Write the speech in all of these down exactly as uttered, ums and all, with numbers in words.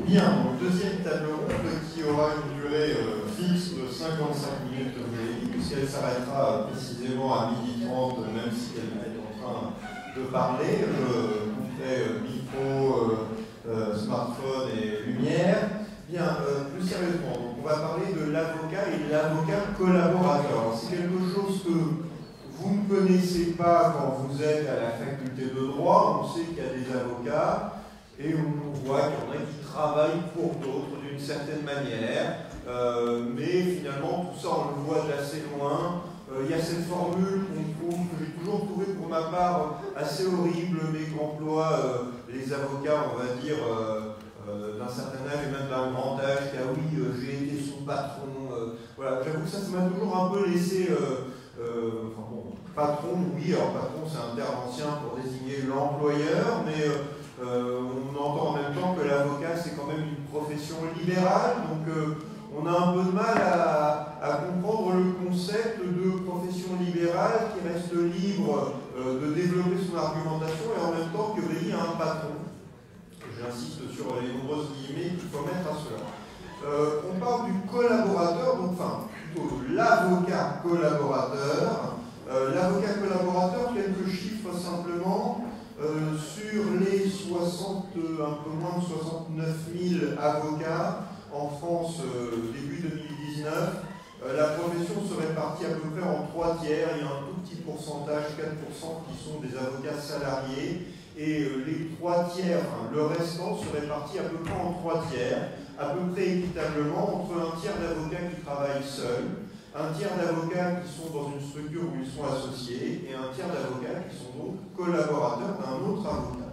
Bien, donc deuxième table ronde qui aura une durée euh, fixe de cinquante-cinq minutes, vous l'avez dit, puisqu'elle s'arrêtera précisément à midi trente, même si elle est en train de parler. Je couperai euh, micro, euh, euh, smartphone et lumière. Bien, euh, plus sérieusement, donc on va parler de l'avocat et de l'avocat collaborateur. C'est quelque chose que vous ne connaissez pas quand vous êtes à la faculté de droit. On sait qu'il y a des avocats et on voit qu'il y en a qui travaillent pour d'autres d'une certaine manière. Euh, mais finalement, tout ça, on le voit d'assez loin. Euh, il y a cette formule qu'on trouve, que j'ai toujours trouvé pour ma part assez horrible, mais qu'emploient euh, les avocats, on va dire, euh, euh, d'un certain âge et même d'un grand âge, qui ah oui, euh, j'ai été son patron. Euh, voilà, j'avoue que ça, ça m'a toujours un peu laissé. Euh, euh, enfin bon, patron, oui, alors patron, c'est un terme ancien pour désigner l'employeur, mais euh, Euh, on entend en même temps que l'avocat c'est quand même une profession libérale, donc euh, on a un peu de mal à, à comprendre le concept de profession libérale qui reste libre euh, de développer son argumentation et en même temps que veiller à un patron. J'insiste sur les nombreuses guillemets qu'il faut mettre à cela. Euh, on parle du collaborateur, donc enfin plutôt l'avocat collaborateur. Euh, l'avocat collaborateur, quelques chiffres simplement. Euh, sur les soixante, un peu moins de soixante-neuf mille avocats en France euh, début deux mille dix-neuf, euh, la profession se répartit à peu près en trois tiers. Il y a un tout petit pourcentage, quatre pour cent, qui sont des avocats salariés. Et euh, les trois tiers, enfin, le restant se répartit à peu près en trois tiers, à peu près équitablement, entre un tiers d'avocats qui travaillent seuls, un tiers d'avocats qui sont dans une structure où ils sont associés et un tiers d'avocats qui sont donc collaborateurs d'un autre avocat.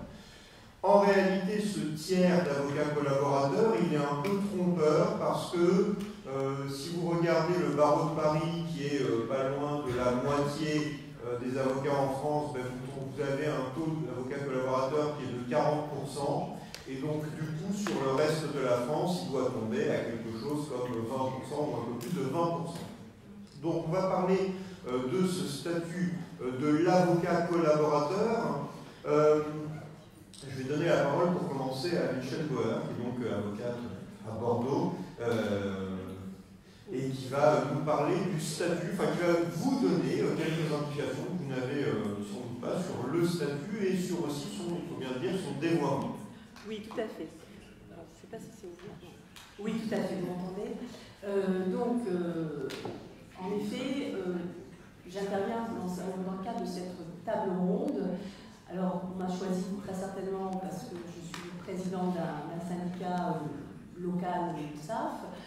En réalité, ce tiers d'avocats collaborateurs, il est un peu trompeur parce que euh, si vous regardez le barreau de Paris qui est euh, pas loin de la moitié euh, des avocats en France, ben, vous, vous avez un taux d'avocats collaborateurs qui est de quarante pour cent. Et donc, du coup, sur le reste de la France, il doit tomber à quelque chose comme vingt pour cent ou un peu plus de vingt pour cent. Donc on va parler euh, de ce statut euh, de l'avocat collaborateur. Euh, je vais donner la parole pour commencer à Michèle Bauer, qui est donc euh, avocate à Bordeaux, euh, et qui va nous parler du statut, enfin qui va vous donner euh, quelques indications que vous n'avez euh, sans doute pas sur le statut et sur aussi son, il faut bien le dire, son dévoiement. Oui, tout à fait. Alors, je ne sais pas si c'est ouvert. Oui, tout à fait, vous m'entendez. Euh, donc, euh, En effet, euh, j'interviens dans, dans le cadre de cette table ronde. Alors, on m'a choisi très certainement parce que je suis présidente d'un syndicat euh, local du S A F.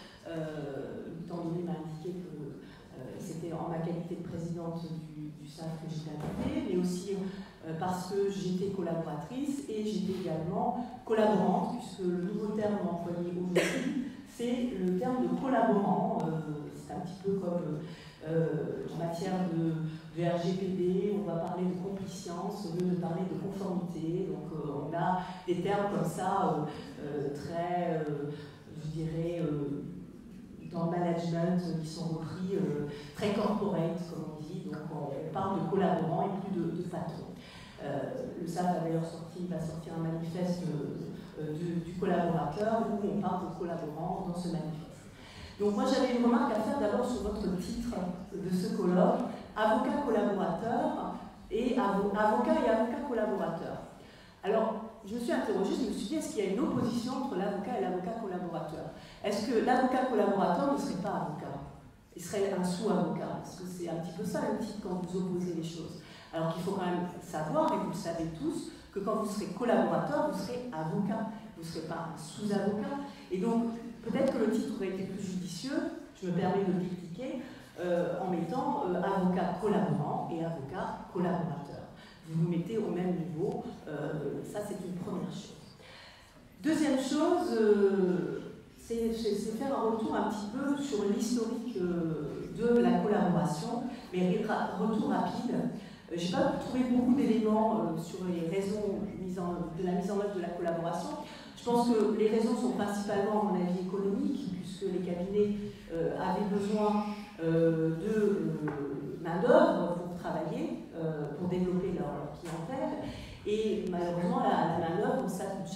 Euh, étant donné m'a indiqué que euh, c'était en ma qualité de présidente du, du S A F que j'étais invitée, mais aussi euh, parce que j'étais collaboratrice et j'étais également collaborante, puisque le nouveau terme employé aujourd'hui, c'est le terme de collaborant. Euh, c'est un petit peu comme euh, en matière de, de R G P D, on va parler de compliance au lieu de parler de conformité. Donc euh, on a des termes comme ça, euh, euh, très, euh, je dirais, euh, dans le management, qui sont repris euh, très corporate, comme on dit. Donc on, on parle de collaborant et plus de, de patron. Euh, le S A F a d'ailleurs sorti, va sortir un manifeste euh, du, du collaborateur où on parle de collaborant dans ce manifeste. Donc moi j'avais une remarque à faire d'abord sur votre titre de ce colloque, avocat collaborateur et avo avocat et avocat collaborateur. Alors je me suis interrogée, je me suis dit, est-ce qu'il y a une opposition entre l'avocat et l'avocat collaborateur? Est-ce que l'avocat collaborateur ne serait pas avocat? Il serait un sous-avocat? Parce que c'est un petit peu ça le titre quand vous opposez les choses. Alors qu'il faut quand même savoir, et vous le savez tous, que quand vous serez collaborateur, vous serez avocat. Vous ne serez pas un sous-avocat. Et donc, peut-être que le titre aurait été plus judicieux, je me permets de le critiquer, euh, en mettant euh, avocat collaborant et avocat collaborateur. Vous vous mettez au même niveau, euh, ça c'est une première chose. Deuxième chose, euh, c'est faire un retour un petit peu sur l'historique euh, de la collaboration, mais retour rapide. Euh, Je n'ai pas trouvé beaucoup d'éléments euh, sur les raisons mise en, de la mise en œuvre de la collaboration. Je pense que les raisons sont principalement, à mon avis, économiques, puisque les cabinets euh, avaient besoin euh, de euh, main-d'œuvre pour travailler, euh, pour développer leur, leur clientèle. Et malheureusement, la, la main-d'œuvre, ça coûte cher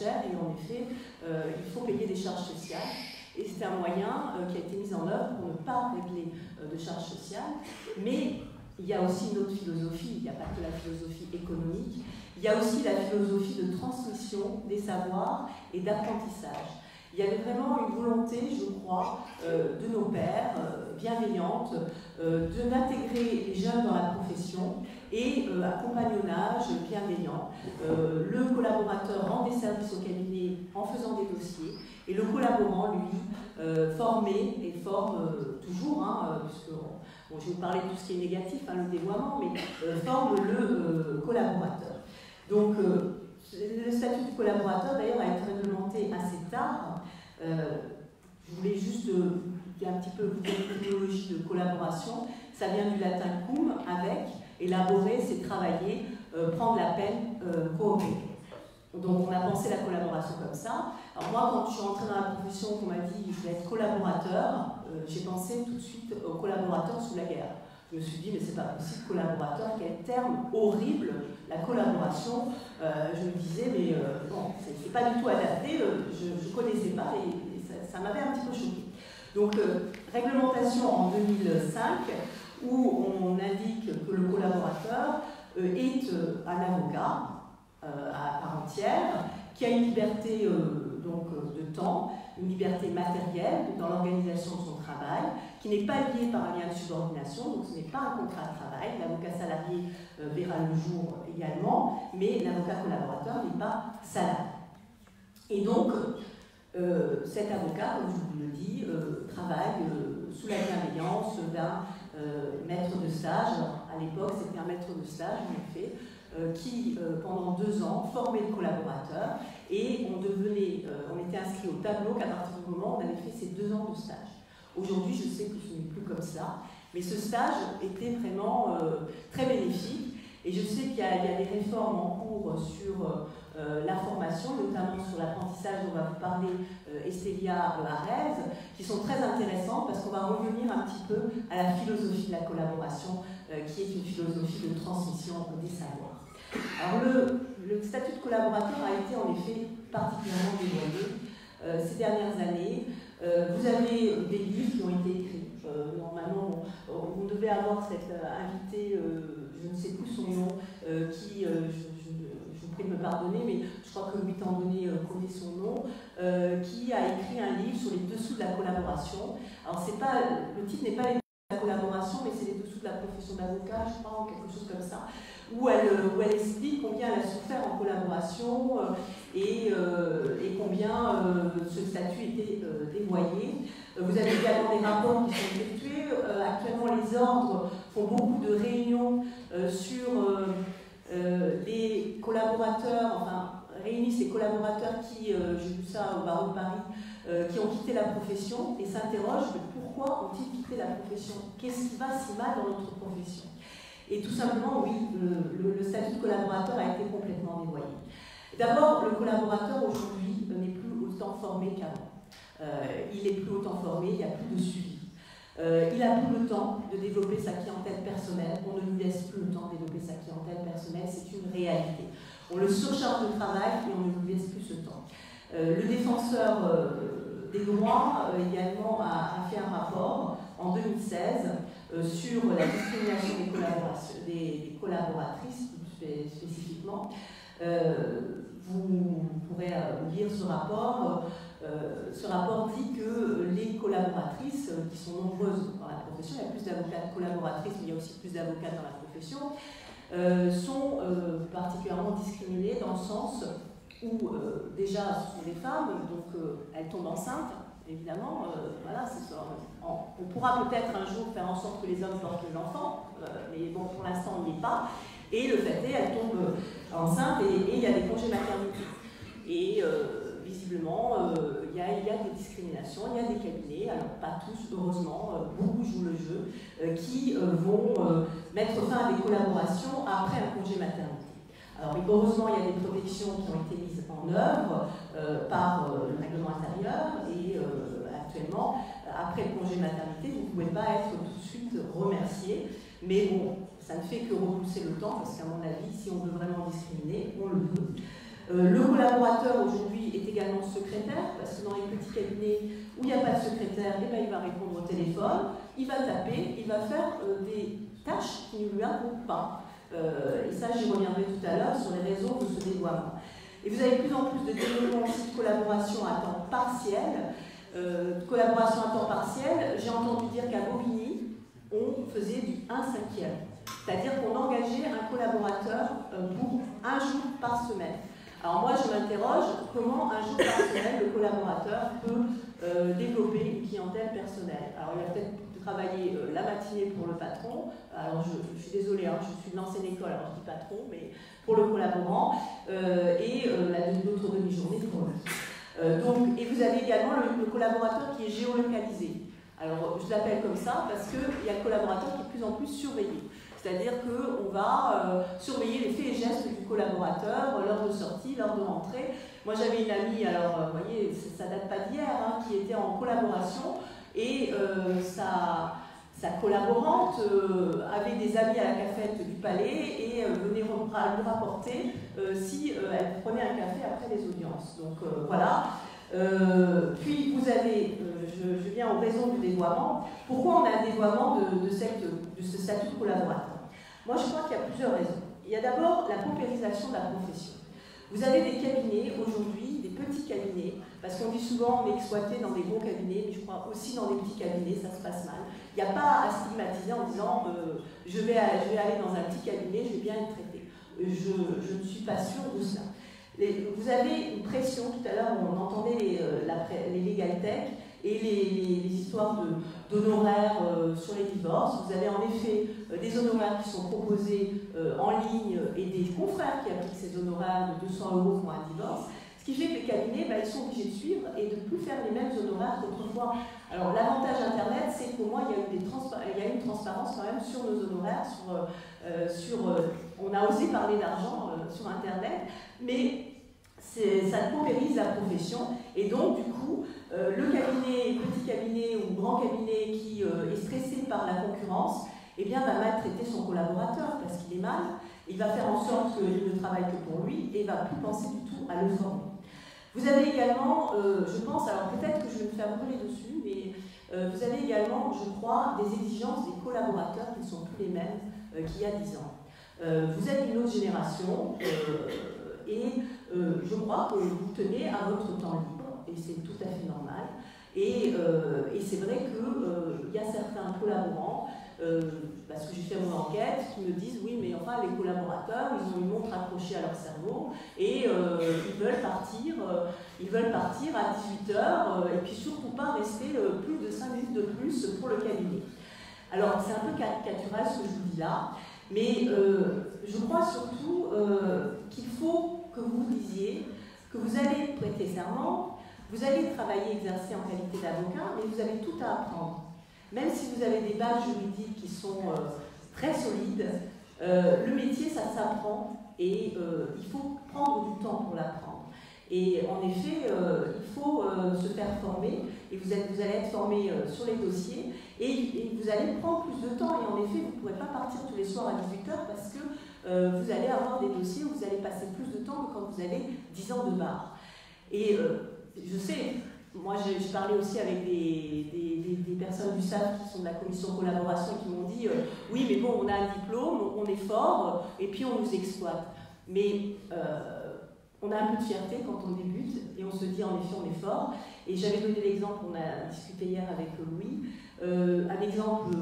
cher et en effet, euh, il faut payer des charges sociales. Et c'est un moyen euh, qui a été mis en œuvre pour ne pas régler euh, de charges sociales. Mais il y a aussi une autre philosophie, il n'y a pas que la philosophie économique, il y a aussi la philosophie de transmission des savoirs et d'apprentissage. Il y avait vraiment une volonté, je crois, euh, de nos pères, euh, bienveillante, euh, d'intégrer les jeunes dans la profession et euh, un compagnonnage bienveillant. Euh, le collaborateur rend des services au cabinet en faisant des dossiers et le collaborant, lui, euh, formé et forme euh, toujours, hein, puisque bon, je vais vous parler de tout ce qui est négatif, hein, le dévoiement, mais euh, forme le euh, collaborateur. Donc, euh, le statut du collaborateur, d'ailleurs, a été réglementé assez tard. Euh, je voulais juste euh, dire un petit peu l'étymologie de collaboration. Ça vient du latin cum, avec, élaborer, c'est travailler, euh, prendre la peine, euh, coopérer. Donc on a pensé la collaboration comme ça. Alors moi, quand je suis entrée dans la profession, qu'on m'a dit je vais être collaborateur, euh, j'ai pensé tout de suite aux collaborateurs sous la guerre. Je me suis dit, mais c'est pas possible, collaborateur, quel terme horrible, la collaboration. Euh, je me disais, mais euh, bon, c'est pas du tout adapté, euh, je ne connaissais pas et, et ça, ça m'avait un petit peu choqué. Donc, euh, réglementation en deux mille cinq, où on indique que le collaborateur euh, est euh, un avocat euh, à part entière, qui a une liberté euh, donc, de temps, une liberté matérielle dans l'organisation de son travail, qui n'est pas liée par un lien de subordination, donc ce n'est pas un contrat de travail. L'avocat salarié euh, verra le jour également, mais l'avocat collaborateur n'est pas salarié. Et donc, euh, cet avocat, comme je vous le dis, euh, travaille euh, sous la bienveillance d'un euh, maître de stage. À l'époque, c'était un maître de stage, en effet, euh, qui, euh, pendant deux ans, formait le collaborateur et on, devenait, euh, on était inscrit au tableau qu'à partir du moment où on avait fait ces deux ans de stage. Aujourd'hui, je sais que ce n'est plus comme ça, mais ce stage était vraiment euh, très bénéfique. Et je sais qu'il y, y a des réformes en cours sur euh, la formation, notamment sur l'apprentissage dont va vous parler euh, Estélia Arez, qui sont très intéressantes parce qu'on va revenir un petit peu à la philosophie de la collaboration, euh, qui est une philosophie de transmission des savoirs. Alors le, le statut de collaborateur a été en effet particulièrement dévoyé euh, ces dernières années. Euh, vous avez des livres qui ont été écrits. Euh, normalement, on, on devait avoir cette euh, invitée, euh, je ne sais plus son nom, euh, qui, euh, je, je, je vous prie de me pardonner, mais je crois que Louis Tandonnet euh, connaît son nom, euh, qui a écrit un livre sur les dessous de la collaboration. Alors, c'est pas, le titre n'est pas les dessous de la collaboration, mais c'est les dessous de la profession d'avocat, je crois, ou quelque chose comme ça. Où elle, où elle explique combien elle a souffert en collaboration euh, et, euh, et combien euh, ce statut était euh, dévoyé. Euh, vous avez également des rapports qui sont effectués. Euh, actuellement, les ordres font beaucoup de réunions euh, sur euh, euh, les collaborateurs, enfin, réunissent les collaborateurs qui, euh, j'ai vu ça au barreau de Paris, euh, qui ont quitté la profession et s'interrogent pourquoi ont-ils quitté la profession? Qu'est-ce qui va si mal dans notre profession? Et tout simplement, oui, le, le, le statut de collaborateur a été complètement dévoyé. D'abord, le collaborateur aujourd'hui n'est plus autant formé qu'avant. Euh, il est plus autant formé, il n'y a plus de suivi. Euh, il a plus le temps de développer sa clientèle personnelle. On ne lui laisse plus le temps de développer sa clientèle personnelle, c'est une réalité. On le surcharge de travail et on ne lui laisse plus ce temps. Euh, le défenseur euh, des droits euh, également a, a fait un rapport en deux mille seize euh, sur la discrimination des, des, des collaboratrices spécifiquement. Euh, vous pourrez euh, lire ce rapport. Euh, ce rapport dit que les collaboratrices, euh, qui sont nombreuses dans la profession, il y a plus d'avocats collaboratrices, mais il y a aussi plus d'avocats dans la profession, euh, sont euh, particulièrement discriminées dans le sens où euh, déjà ce sont des femmes, donc euh, elles tombent enceintes, évidemment, euh, voilà, c'est ça. On, on pourra peut-être un jour faire en sorte que les hommes portent l'enfant, euh, mais bon, pour l'instant on n'y est pas, et le fait est, elles tombent enceintes et, et il y a des congés maternité. Et euh, visiblement, euh, il, y a, il y a des discriminations, il y a des cabinets, alors pas tous, heureusement, euh, beaucoup jouent le jeu, euh, qui euh, vont euh, mettre fin à des collaborations après un congé maternité. Alors heureusement, il y a des protections qui ont été mises en œuvre euh, par euh, le règlement intérieur et euh, actuellement, après le congé maternité, vous ne pouvez pas être tout de suite remercié, mais bon, ça ne fait que repousser le temps, parce qu'à mon avis, si on veut vraiment discriminer, on le peut. Euh, le collaborateur aujourd'hui secrétaire, parce que dans les petits cabinets où il n'y a pas de secrétaire, eh ben, il va répondre au téléphone, il va taper, il va faire euh, des tâches qui ne lui incombent pas. Euh, et ça, j'y reviendrai tout à l'heure sur les raisons de ce dévoiement. Et vous avez de plus en plus de développement aussi de collaboration à temps partiel. Euh, de collaboration à temps partiel, j'ai entendu dire qu'à Bobigny, on faisait du un cinquième. C'est-à-dire qu'on engageait un collaborateur euh, pour un jour par semaine. Alors moi, je m'interroge comment un jour par semaine, le collaborateur peut euh, développer une clientèle personnelle. Alors il va peut-être travailler euh, la matinée pour le patron. Alors je, je suis désolée, hein, je suis de l'ancienne école, alors je dis patron, mais pour le collaborant, euh, et euh, l'autre demi-journée pour lui. Euh, donc, et vous avez également le, le collaborateur qui est géolocalisé. Alors je l'appelle comme ça parce qu'il y a le collaborateur qui est de plus en plus surveillé. C'est-à-dire qu'on va euh, surveiller les faits et gestes du collaborateur, euh, l'heure de sortie, l'heure de rentrée. Moi j'avais une amie, alors euh, vous voyez, ça date pas d'hier, hein, qui était en collaboration et euh, sa, sa collaborante euh, avait des amis à la cafette du palais et euh, venait lui rapporter euh, si euh, elle prenait un café après les audiences. Donc euh, voilà. Euh, puis vous avez, euh, je, je viens aux raisons du dévoiement. Pourquoi on a un dévoiement de, de, cette, de ce statut de collaborateur? Moi je crois qu'il y a plusieurs raisons. Il y a d'abord la paupérisation de la profession. Vous avez des cabinets aujourd'hui, des petits cabinets, parce qu'on dit souvent on est exploité dans des gros cabinets, mais je crois aussi dans des petits cabinets, ça se passe mal. Il n'y a pas à stigmatiser en disant euh, je, vais, je vais aller dans un petit cabinet, je vais bien être traité. Je, je ne suis pas sûre de cela. Les, vous avez une pression, tout à l'heure on entendait les, euh, la, les legal tech et les, les, les histoires d'honoraires euh, sur les divorces. Vous avez en effet euh, des honoraires qui sont proposés euh, en ligne et des confrères qui appliquent ces honoraires de deux cents euros pour un divorce. Ce qui fait que les cabinets, bah, ils sont obligés de suivre et de ne plus faire les mêmes honoraires qu'autrefois. Alors l'avantage Internet, c'est qu'au moins il y, a eu des il y a une transparence quand même sur nos honoraires, sur, euh, sur, euh, on a osé parler d'argent euh, sur Internet, mais ça paupérise la profession et donc du coup euh, le cabinet, petit cabinet ou grand cabinet qui euh, est stressé par la concurrence, eh bien, va maltraiter son collaborateur parce qu'il est mal, il va faire en sorte qu'il ne travaille que pour lui et ne va plus penser du tout à le former. Vous avez également, euh, je pense, alors peut-être que je vais me faire brûler dessus, mais euh, vous avez également, je crois, des exigences des collaborateurs qui ne sont plus les mêmes euh, qu'il y a dix ans. Euh, vous êtes une autre génération euh, et euh, je crois que vous tenez à votre temps libre et c'est tout à fait normal. Et, euh, et c'est vrai qu'il euh, y a certains collaborants, euh, parce que j'ai fait mon enquête, qui me disent oui mais enfin les collaborateurs ils ont une montre accrochée à leur cerveau et euh, ils veulent partir, euh, ils veulent partir à dix-huit heures euh, et puis surtout pas rester euh, plus de cinq minutes de plus pour le cabinet. Alors c'est un peu caricatural ce que je vous dis là, mais euh, je crois surtout euh, qu'il faut que vous vous disiez que vous allez prêter serment, vous allez travailler, exercer en qualité d'avocat, mais vous avez tout à apprendre. Même si vous avez des bases juridiques qui sont euh, très solides, euh, le métier, ça s'apprend et euh, il faut prendre du temps pour l'apprendre. Et en effet, euh, il faut euh, se faire former et vous, êtes, vous allez être formé euh, sur les dossiers et, et vous allez prendre plus de temps et en effet, vous ne pourrez pas partir tous les soirs à dix-huit heures parce que euh, vous allez avoir des dossiers où vous allez passer plus de temps que quand vous avez dix ans de barre. Et euh, je sais, moi j'ai parlé aussi avec des, des, des, des personnes du S A F qui sont de la commission collaboration qui m'ont dit euh, oui mais bon on a un diplôme, on est fort et puis on nous exploite. Mais euh, on a un peu de fierté quand on débute et on se dit en effet on est fort. Et j'avais donné l'exemple, on a discuté hier avec Louis, euh, un exemple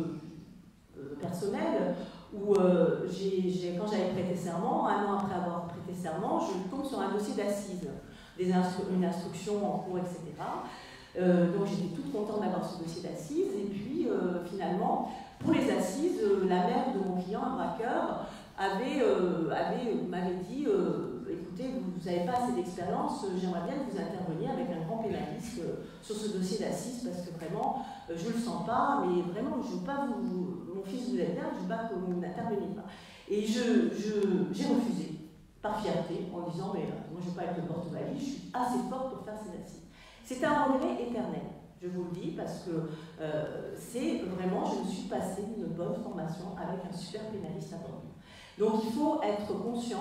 euh, personnel où euh, j'ai, j'ai, quand j'avais prêté serment, un an après avoir prêté serment, je tombe sur un dossier d'assises, instru une instruction en cours, et cetera. Euh, donc j'étais toute contente d'avoir ce dossier d'assises et puis euh, finalement, pour les assises, euh, la mère de mon client, un braqueur, avait, euh, avait, m'avait dit euh, écoutez, vous n'avez pas assez d'expérience, j'aimerais bien que vous interveniez avec un grand pénaliste euh, sur ce dossier d'assises parce que vraiment, euh, je ne le sens pas, mais vraiment, je veux pas vous, mon fils vous aide bien, je ne veux pas que vous n'interveniez pas. Et je, je, j'ai refusé, par fierté, en disant mais euh, moi je ne veux pas être le porte-valise, je suis assez forte pour faire ces assises. C'est un regret éternel, je vous le dis, parce que euh, c'est vraiment, je me suis passée une bonne formation avec un super pénaliste à Bordeaux. Donc il faut être conscient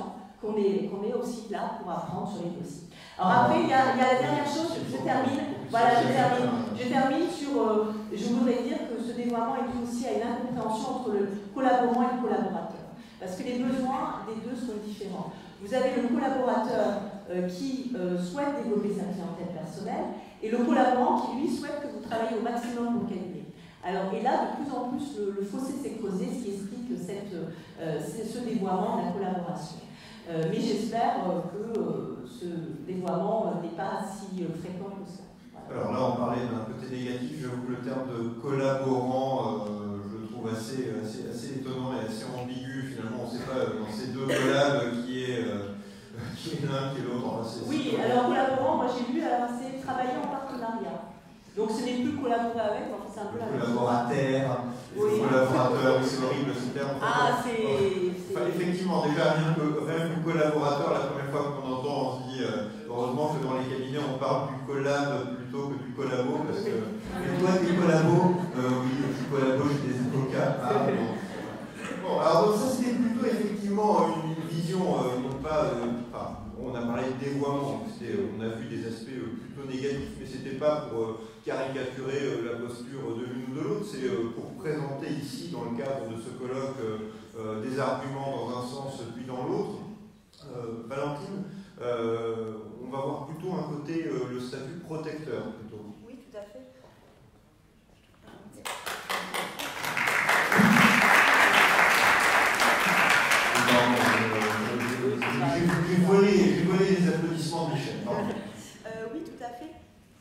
qu'on est, qu'on est aussi là pour apprendre sur les dossiers. Alors après, il y a, il y a la dernière chose, je termine, voilà, je termine, je termine sur, euh, je voudrais dire que ce dévoiement est dû aussi à une incompréhension entre le collaborant et le collaborateur, parce que les besoins des deux sont différents. Vous avez le collaborateur euh, qui euh, souhaite développer sa clientèle personnelle, et le collaborant qui, lui, souhaite que vous travaillez au maximum pour cabinet. Alors, et là, de plus en plus, le, le fossé s'est creusé, ce qui explique cette, euh, ce dévoiement de la collaboration. Euh, mais j'espère euh, que euh, ce dévoiement euh, n'est pas si euh, fréquent que ça. Voilà. Alors là, on parlait d'un côté négatif. J'avoue que le terme de collaborant, euh, je le trouve assez, assez, assez étonnant et assez ambigu. Finalement, on ne sait pas euh, dans ces deux collabs qui est, euh, qui est l'un, qui est l'autre. Enfin, oui, alors collaborant, moi j'ai lu, c'est travailler en partenariat. Donc ce n'est plus collaborer avec, enfin, c'est un peu la même chose. Collaborateur, oui. collaborateur, c'est horrible ce terme. Ah, c'est. Enfin, effectivement, déjà, rien que, rien que collaborateur, la première fois qu'on entend, on se dit euh, heureusement que dans les cabinets, on parle du collab plutôt que du collabo, parce que. Et toi, t'es collabo euh, Oui, je suis collabo, j'ai des avocats. Ah, bon. Bon, alors donc, ça, c'était plutôt effectivement une vision, euh, non pas. Euh, enfin, on a parlé de dévoiement, on a vu des aspects euh, plutôt négatifs, mais c'était pas pour. Euh, caricaturer euh, la posture de l'une ou de l'autre, c'est euh, pour présenter ici, dans le cadre de ce colloque, euh, des arguments dans un sens puis dans l'autre. Euh, Valentine, euh, on va voir plutôt un côté, euh, le statut protecteur plutôt. Oui, tout à fait. J'ai volé, volé les applaudissements de Michel. Euh, oui, tout à fait.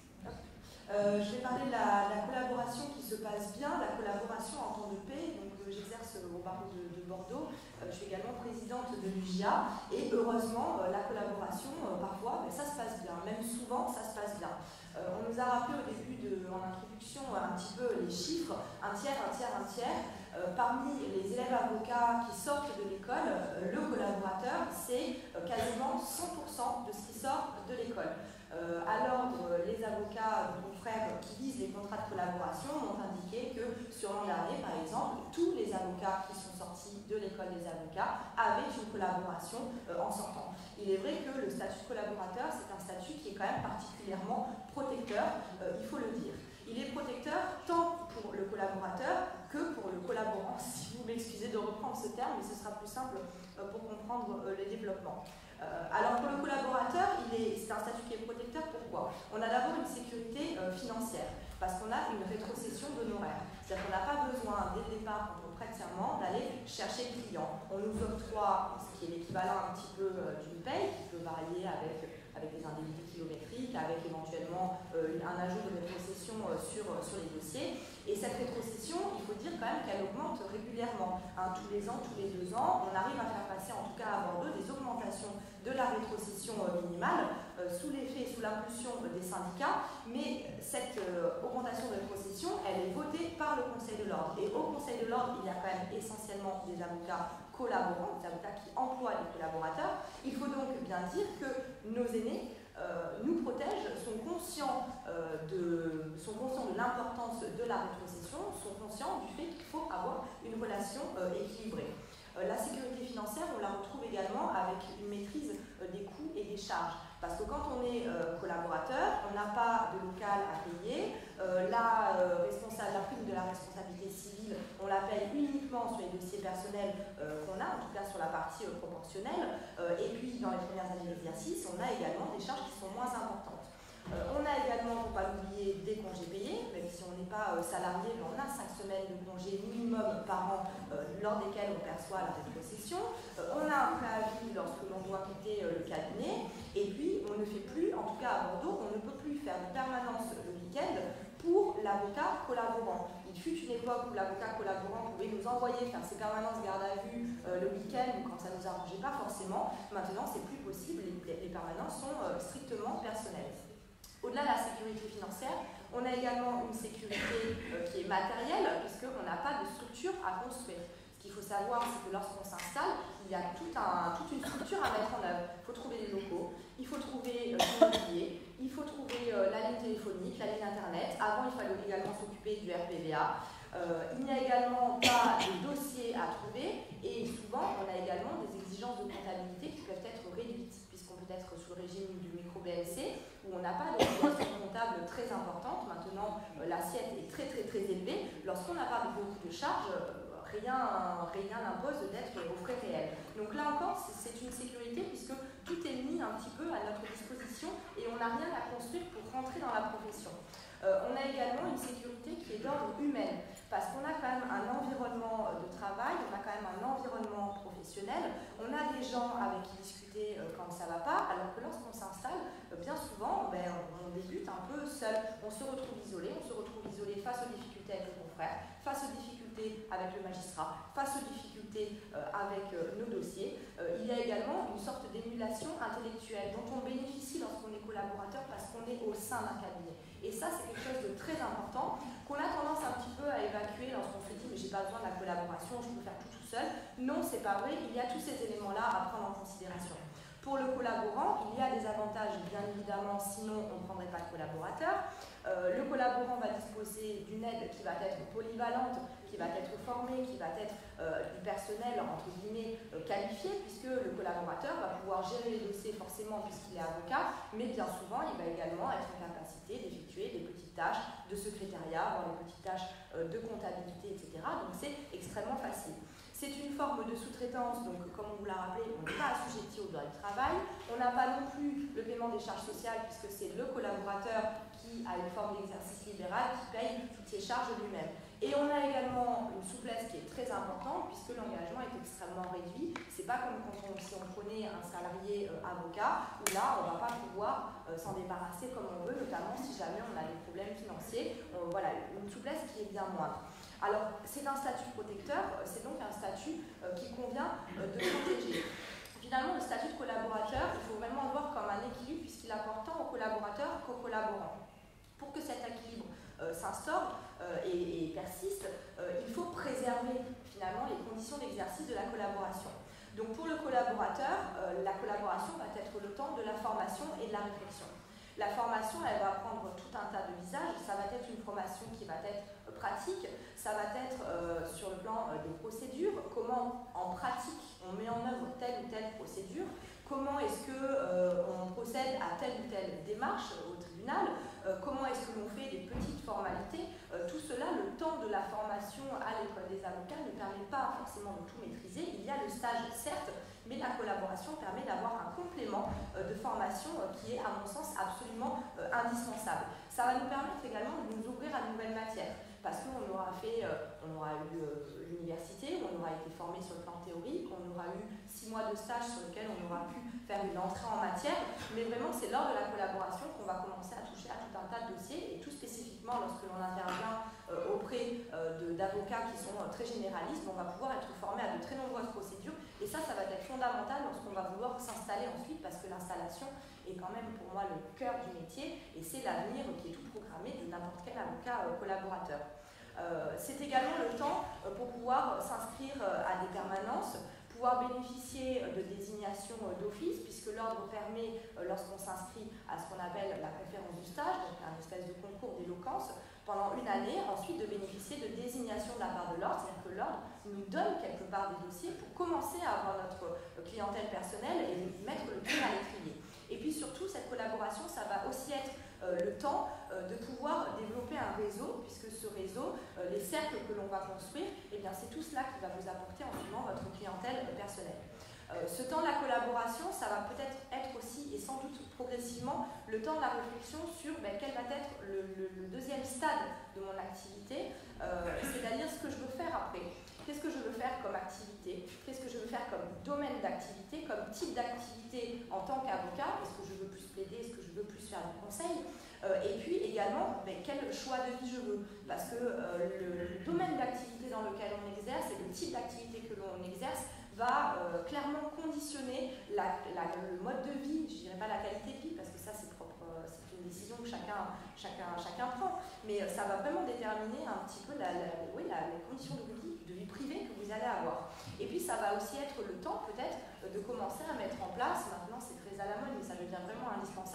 Euh, je vais parler de la, la collaboration qui se passe bien, la collaboration en temps de paix. Donc, euh, j'exerce au barreau de, de Bordeaux. Euh, je suis également présidente de l'U J A. Et heureusement, euh, la collaboration, euh, parfois, ben, ça se passe bien. Même souvent, ça se passe bien. Euh, on nous a rappelé au début, de, en introduction, un petit peu les chiffres. Un tiers, un tiers, un tiers. Euh, parmi les élèves avocats qui sortent de l'école, euh, le collaborateur, c'est euh, quasiment cent pour cent de ce qui sort de l'école. Euh, à l'ordre, les avocats, mon frère, qui lisent les contrats de collaboration m'ont indiqué que sur l'an dernier, par exemple, tous les avocats qui sont sortis de l'école des avocats avaient une collaboration euh, en sortant. Il est vrai que le statut de collaborateur, c'est un statut qui est quand même particulièrement protecteur, euh, il faut le dire. Il est protecteur tant pour le collaborateur que pour le collaborant, si vous m'excusez de reprendre ce terme, mais ce sera plus simple euh, pour comprendre euh, les développements. Euh, alors pour le collaborateur, c'est un statut qui est protecteur. Pourquoi? On a d'abord une sécurité euh, financière, parce qu'on a une rétrocession d'honoraires. C'est-à-dire qu'on n'a pas besoin, dès le départ, quand on prête serment, d'aller chercher le client. On nous octroie ce qui est l'équivalent un petit peu euh, d'une paye, qui peut varier avec, avec des indemnités kilométriques, avec éventuellement euh, un ajout de rétrocession euh, sur, euh, sur les dossiers. Et cette rétrocession, il faut dire quand même qu'elle augmente régulièrement. Hein, tous les ans, tous les deux ans, on arrive à faire passer, en tout cas à Bordeaux, des augmentations de la rétrocession euh, minimale, euh, sous l'effet, sous l'impulsion euh, des syndicats. Mais cette euh, augmentation de rétrocession, elle est votée par le Conseil de l'Ordre. Et au Conseil de l'Ordre, il y a quand même essentiellement des avocats collaborants, des avocats qui emploient les collaborateurs. Il faut donc bien dire que nos aînés Euh, nous protègent, sont conscients, euh, de, sont conscients de l'importance de la rétrocession, sont conscients du fait qu'il faut avoir une relation euh, équilibrée. Euh, la sécurité financière, on la retrouve également avec une maîtrise euh, des coûts et des charges. Parce que quand on est euh, collaborateur, on n'a pas de local à payer. Euh, la, euh, responsable, la prime de la responsabilité civile, on la paye uniquement sur les dossiers personnels euh, qu'on a, en tout cas sur la partie euh, proportionnelle. Euh, et puis, dans les premières années d'exercice, on a également des charges qui sont moins importantes. Euh, on a également, pour ne pas l'oublier, des congés payés, même si on n'est pas euh, salarié, mais on a cinq semaines de congés minimum par an euh, lors desquels on perçoit la rétrocession. Euh, on a un préavis lorsque l'on doit quitter euh, le cabinet. Et puis, on ne fait plus, en tout cas à Bordeaux, on ne peut plus faire de permanence le week-end pour l'avocat collaborant. Il fut une époque où l'avocat collaborant pouvait nous envoyer faire ses permanences garde à vue euh, le week-end ou quand ça ne nous arrangeait pas forcément. Maintenant, c'est plus possible, les, les permanences sont euh, strictement personnelles. Au-delà de la sécurité financière, on a également une sécurité euh, qui est matérielle, puisqu'on n'a pas de structure à construire. Ce qu'il faut savoir, c'est que lorsqu'on s'installe, il y a tout un, toute une structure à mettre en œuvre. Il faut trouver des locaux, il faut trouver euh, l'immobilier, il faut trouver euh, la ligne téléphonique, la ligne internet. Avant, il fallait également s'occuper du R P V A. Euh, il n'y a également pas de dossier à trouver et souvent on a également des exigences de comptabilité qui peuvent être réduites puisqu'on peut être sous le régime du micro-B L C où on n'a pas d'obligation comptable très importante. Maintenant, euh, l'assiette est très très très élevée. Lorsqu'on n'a pas beaucoup de charges, euh, rien rien n'impose d'être aux frais réels. Donc là encore, c'est une sécurité puisque tout est mis un petit peu à notre disposition et on n'a rien à construire pour rentrer dans la profession. Euh, on a également une sécurité qui est d'ordre humain, parce qu'on a quand même un environnement de travail, on a quand même un environnement professionnel, on a des gens avec qui discuter euh, quand ça ne va pas, alors que lorsqu'on s'installe, euh, bien souvent, ben, on, on débute un peu seul, on se retrouve isolé, on se retrouve isolé face aux difficultés avec le confrère, face aux difficultés avec le magistrat, face aux difficultés euh, avec euh, nos dossiers. Euh, il y a également une sorte d'émulation intellectuelle dont on bénéficie lorsqu'on est collaborateur parce qu'on est au sein d'un cabinet. Et ça, c'est quelque chose de très important qu'on a tendance un petit peu à évacuer lorsqu'on se dit mais j'ai pas besoin de la collaboration, je peux faire tout tout seul. Non, c'est pas vrai, il y a tous ces éléments-là à prendre en considération. Pour le collaborant, il y a des avantages, bien évidemment, sinon on ne prendrait pas de collaborateur. Euh, le collaborant va disposer d'une aide qui va être polyvalente, qui va être formée, qui va être euh, du personnel, entre guillemets, euh, qualifié, puisque le collaborateur va pouvoir gérer les dossiers forcément puisqu'il est avocat, mais bien souvent, il va également être en capacité d'effectuer des petites tâches de secrétariat, voire des petites tâches euh, de comptabilité, et cetera. Donc c'est extrêmement facile. C'est une forme de sous-traitance, donc comme on vous l'a rappelé, on n'est pas assujetti au droit du travail. On n'a pas non plus le paiement des charges sociales, puisque c'est le collaborateur qui a une forme d'exercice libéral qui paye toutes ses charges lui-même. Et on a également une souplesse qui est très importante, puisque l'engagement est extrêmement réduit. C'est pas comme quand on, si on prenait un salarié euh, avocat, où là, on ne va pas pouvoir euh, s'en débarrasser comme on veut, notamment si jamais on a des problèmes financiers. On, voilà, une souplesse qui est bien moindre. Alors, c'est un statut protecteur, c'est donc un statut euh, qui convient euh, de protéger. Finalement, le statut de collaborateur, il faut vraiment le voir comme un équilibre puisqu'il apporte tant aux collaborateurs qu'aux collaborants. Pour que cet équilibre euh, s'instaure euh, et, et persiste, euh, il faut préserver finalement les conditions d'exercice de la collaboration. Donc pour le collaborateur, euh, la collaboration va être le temps de la formation et de la réflexion. La formation, elle va prendre tout un tas de visages. Ça va être une formation qui va être pratique, ça va être euh, sur le plan euh, des procédures, comment en pratique on met en œuvre telle ou telle procédure, comment est-ce qu'on euh, procède à telle ou telle démarche au tribunal, euh, comment est-ce que l'on fait des petites formalités. Euh, tout cela, le temps de la formation à l'école des avocats ne permet pas forcément de tout maîtriser. Il y a le stage, certes, mais la collaboration permet d'avoir un complément euh, de formation euh, qui est, à mon sens, absolument euh, indispensable. Ça va nous permettre également de nous ouvrir à de nouvelles matières, parce qu'on aura fait, euh, on aura eu euh, l'université, on aura été formé sur le plan théorique, on aura eu six mois de stage sur lequel on aura pu faire une entrée en matière, mais vraiment c'est lors de la collaboration qu'on va commencer à toucher à tout un tas de dossiers, et tout spécifiquement lorsque l'on intervient euh, auprès euh, d'avocats qui sont euh, très généralistes, on va pouvoir être formé à de très nombreuses procédures, et ça, ça va être fondamental lorsqu'on va vouloir s'installer ensuite, parce que l'installation est quand même pour moi le cœur du métier, et c'est l'avenir qui est tout programmé de n'importe quel avocat euh, collaborateur. Euh, c'est également le temps euh, pour pouvoir s'inscrire euh, à des permanences, pouvoir bénéficier euh, de désignation euh, d'office, puisque l'ordre permet, euh, lorsqu'on s'inscrit à ce qu'on appelle la conférence du stage, donc un espèce de concours d'éloquence, pendant une année, ensuite de bénéficier de désignation de la part de l'ordre, c'est-à-dire que l'ordre nous donne quelque part des dossiers pour commencer à avoir notre clientèle personnelle et mettre le pied à l'étrier. Et puis surtout, cette collaboration, ça va aussi être euh, le temps euh, de pouvoir développer un réseau, puisque ce réseau, euh, les cercles que l'on va construire, eh bien c'est tout cela qui va vous apporter en suivant votre clientèle personnelle. Euh, ce temps de la collaboration, ça va peut-être être aussi, et sans doute progressivement, le temps de la réflexion sur ben, quel va être le, le, le deuxième stade de mon activité, euh, c'est-à-dire ce que je veux faire après. Qu'est-ce que je veux faire comme activité? Qu'est-ce que je veux faire comme domaine d'activité, comme type d'activité en tant qu'avocat? Est-ce que je veux plus plaider? Est-ce que je veux plus faire du conseil? euh, Et puis également, ben, quel choix de vie je veux? Parce que euh, le, le domaine d'activité dans lequel on exerce et le type d'activité que l'on exerce va euh, clairement conditionner la, la, le mode de vie, je ne dirais pas la qualité de vie, parce que ça c'est propre, euh, c'est une décision que chacun, chacun, chacun prend, mais euh, ça va vraiment déterminer un petit peu la, la, oui, la, les conditions de vie, de vie privée que vous allez avoir. Et puis ça va aussi être le temps peut-être de commencer à mettre en place, maintenant c'est très à la mode mais ça devient vraiment indispensable, ben,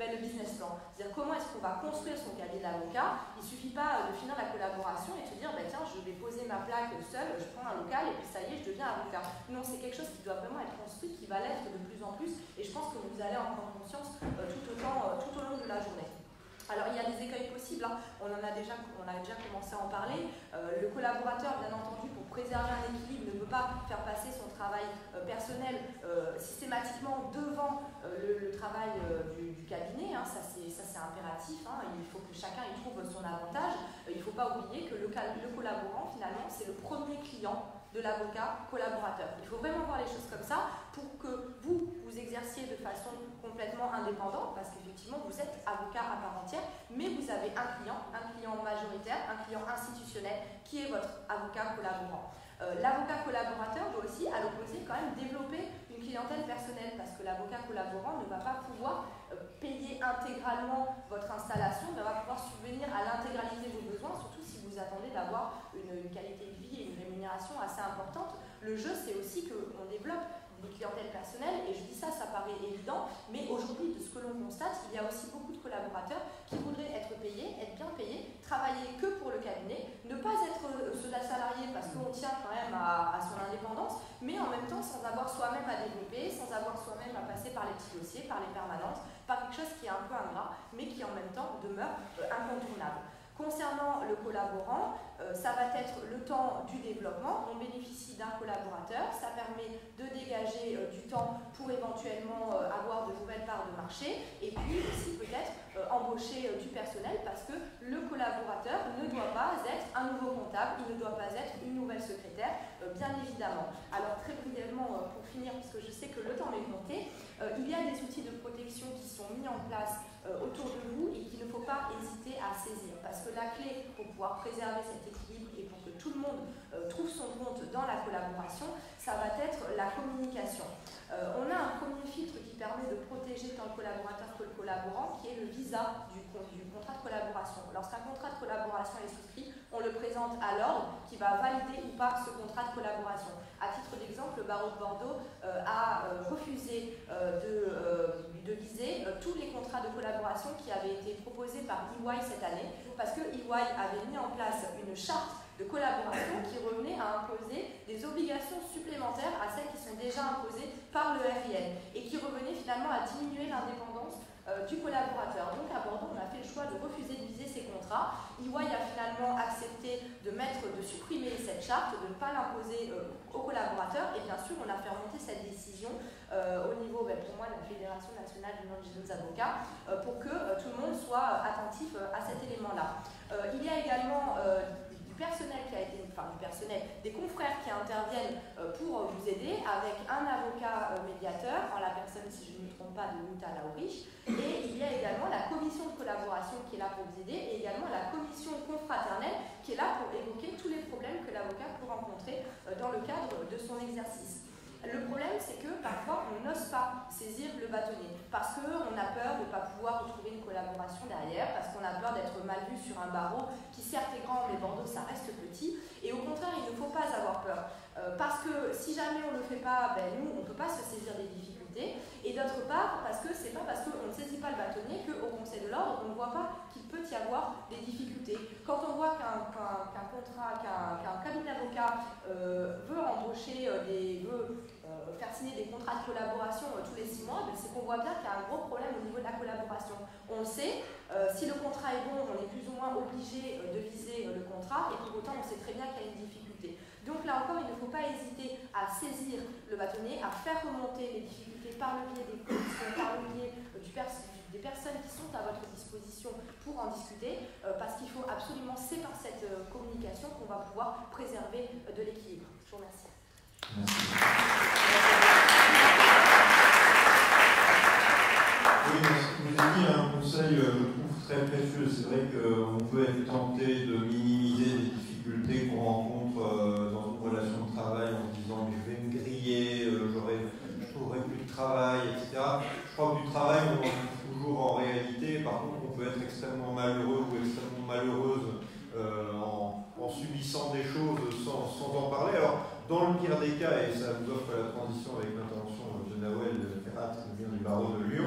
ben, le business plan. C'est-à-dire comment est-ce qu'on va construire son cabinet d'avocat. Il ne suffit pas de finir la collaboration et de se dire ben, tiens, je vais poser ma plaque seule, je prends un local et puis ça y est, je deviens avocat. Non, c'est quelque chose qui doit vraiment être construit, qui va l'être de plus en plus et je pense que vous allez en prendre conscience euh, tout, autant, euh, tout au long de la journée. Alors il y a des écueils possibles, hein. on, en a déjà, on a déjà commencé à en parler. Euh, le collaborateur, bien entendu, pour préserver un équilibre, ne peut pas faire passer son travail euh, personnel euh, systématiquement devant euh, le, le travail euh, du, du cabinet. Hein. Ça c'est impératif, hein. Il faut que chacun y trouve son avantage. Euh, il ne faut pas oublier que le, le collaborant, finalement, c'est le premier client de l'avocat collaborateur. Il faut vraiment voir les choses comme ça pour que vous, vous exerciez de façon complètement indépendante, parce qu'effectivement, vous êtes avocat à part entière, mais vous avez un client, un client majoritaire, un client institutionnel, qui est votre avocat collaborant. Euh, l'avocat collaborateur doit aussi, à l'opposé, quand même développer une clientèle personnelle, parce que l'avocat collaborant ne va pas pouvoir euh, payer intégralement votre installation, ne va pas pouvoir subvenir à l'intégralité de vos besoins, surtout si vous attendez d'avoir une, une qualité de vie et une rémunération assez importante. Le jeu, c'est aussi qu'on développe des clientèles personnelles, et je dis ça, ça paraît évident, mais aujourd'hui, de ce que l'on constate, il y a aussi beaucoup de collaborateurs qui voudraient être payés, être bien payés, travailler que pour le cabinet, ne pas être ceux salariés parce qu'on tient quand même à, à son indépendance, mais en même temps sans avoir soi-même à développer, sans avoir soi-même à passer par les petits dossiers, par les permanences, par quelque chose qui est un peu ingrat, mais qui en même temps demeure euh, incontournable. Concernant le collaborant, euh, ça va être le temps du développement. On bénéficie d'un collaborateur, ça permet de dégager euh, du temps pour éventuellement euh, avoir de nouvelles parts de marché et puis aussi peut-être euh, embaucher euh, du personnel parce que le collaborateur ne doit pas être un nouveau comptable, il ne doit pas être une nouvelle secrétaire, euh, bien évidemment. Alors très brièvement, euh, pour finir, puisque je sais que le temps m'est compté, euh, il y a des outils de protection qui sont mis en place euh, autour de vous et qu'il ne faut pas hésiter à saisir parce que la clé pour pouvoir préserver cet équilibre et pour que tout le monde euh, trouve son compte dans la collaboration, ça va être la communication. Euh, on a un premier filtre qui permet de protéger tant le collaborateur que le collaborant, qui est le visa du, du contrat de collaboration. Lorsqu'un contrat de collaboration est souscrit, on le présente à l'ordre qui va valider ou pas ce contrat de collaboration. À titre d'exemple, le barreau de Bordeaux euh, a euh, refusé euh, de, euh, de viser euh, tous les contrats de collaboration qui avaient été proposés par E Y cette année, parce que E Y avait mis en place une charte de collaboration qui revenait à imposer des obligations supplémentaires à celles qui sont déjà imposées par le R I N et qui revenait finalement à diminuer l'indépendance euh, du collaborateur. Donc à Bordeaux, on a fait le choix de refuser de viser ces contrats. E Y a finalement accepté de, mettre, de supprimer cette charte, de ne pas l'imposer euh, aux collaborateurs et bien sûr, on a fait remonter cette décision euh, au niveau, ben, pour moi, de la Fédération nationale du des jeunes avocats euh, pour que euh, tout le monde soit attentif euh, à cet élément-là. Euh, il y a également euh, personnel qui a été, enfin du personnel, des confrères qui interviennent euh, pour vous aider avec un avocat euh, médiateur, en la personne, si je ne me trompe pas, de Nuta Laurich, et il y a également la commission de collaboration qui est là pour vous aider, et également la commission confraternelle qui est là pour évoquer tous les problèmes que l'avocat peut rencontrer euh, dans le cadre de son exercice. Le problème, c'est que parfois, on n'ose pas saisir le bâtonnier parce qu'on a peur de ne pas pouvoir retrouver une collaboration derrière, parce qu'on a peur d'être mal vu sur un barreau qui certes est grand, mais Bordeaux, ça reste petit. Et au contraire, il ne faut pas avoir peur. Euh, parce que si jamais on ne le fait pas, ben, nous, on ne peut pas se saisir des difficultés. Et d'autre part, parce que c'est pas parce qu'on ne saisit pas le bâtonnier qu'au Conseil de l'ordre, on ne voit pas qu'il peut y avoir des difficultés. Quand on voit qu'un qu'un, qu'un contrat, qu'un qu'un cabinet d'avocats euh, veut embaucher euh, des... veut, Euh, faire signer des contrats de collaboration euh, tous les six mois, c'est qu'on voit bien qu'il y a un gros problème au niveau de la collaboration. On le sait, euh, si le contrat est bon, on est plus ou moins obligé euh, de viser euh, le contrat, et pour autant on sait très bien qu'il y a une difficulté. Donc là encore, il ne faut pas hésiter à saisir le bâtonnier, à faire remonter les difficultés par le biais des commissions, par le biais euh, du pers des personnes qui sont à votre disposition pour en discuter, euh, parce qu'il faut absolument, c'est par cette euh, communication qu'on va pouvoir préserver euh, de l'équilibre. Je vous remercie. Merci. Oui, vous avez dit un conseil, je trouve très précieux. C'est vrai qu'on peut être tenté de minimiser les difficultés qu'on rencontre dans une relation de travail en se disant je vais me griller, je ne trouverai plus de travail, et cetera. Je crois que du travail, on en trouve toujours en réalité. Par contre, on peut être extrêmement malheureux ou extrêmement malheureuse euh, en, en subissant des choses sans, sans en parler. Alors, dans le pire des cas, et ça vous offre la transition avec l'intervention de Nawel Ferrat, qui vient du barreau de Lyon,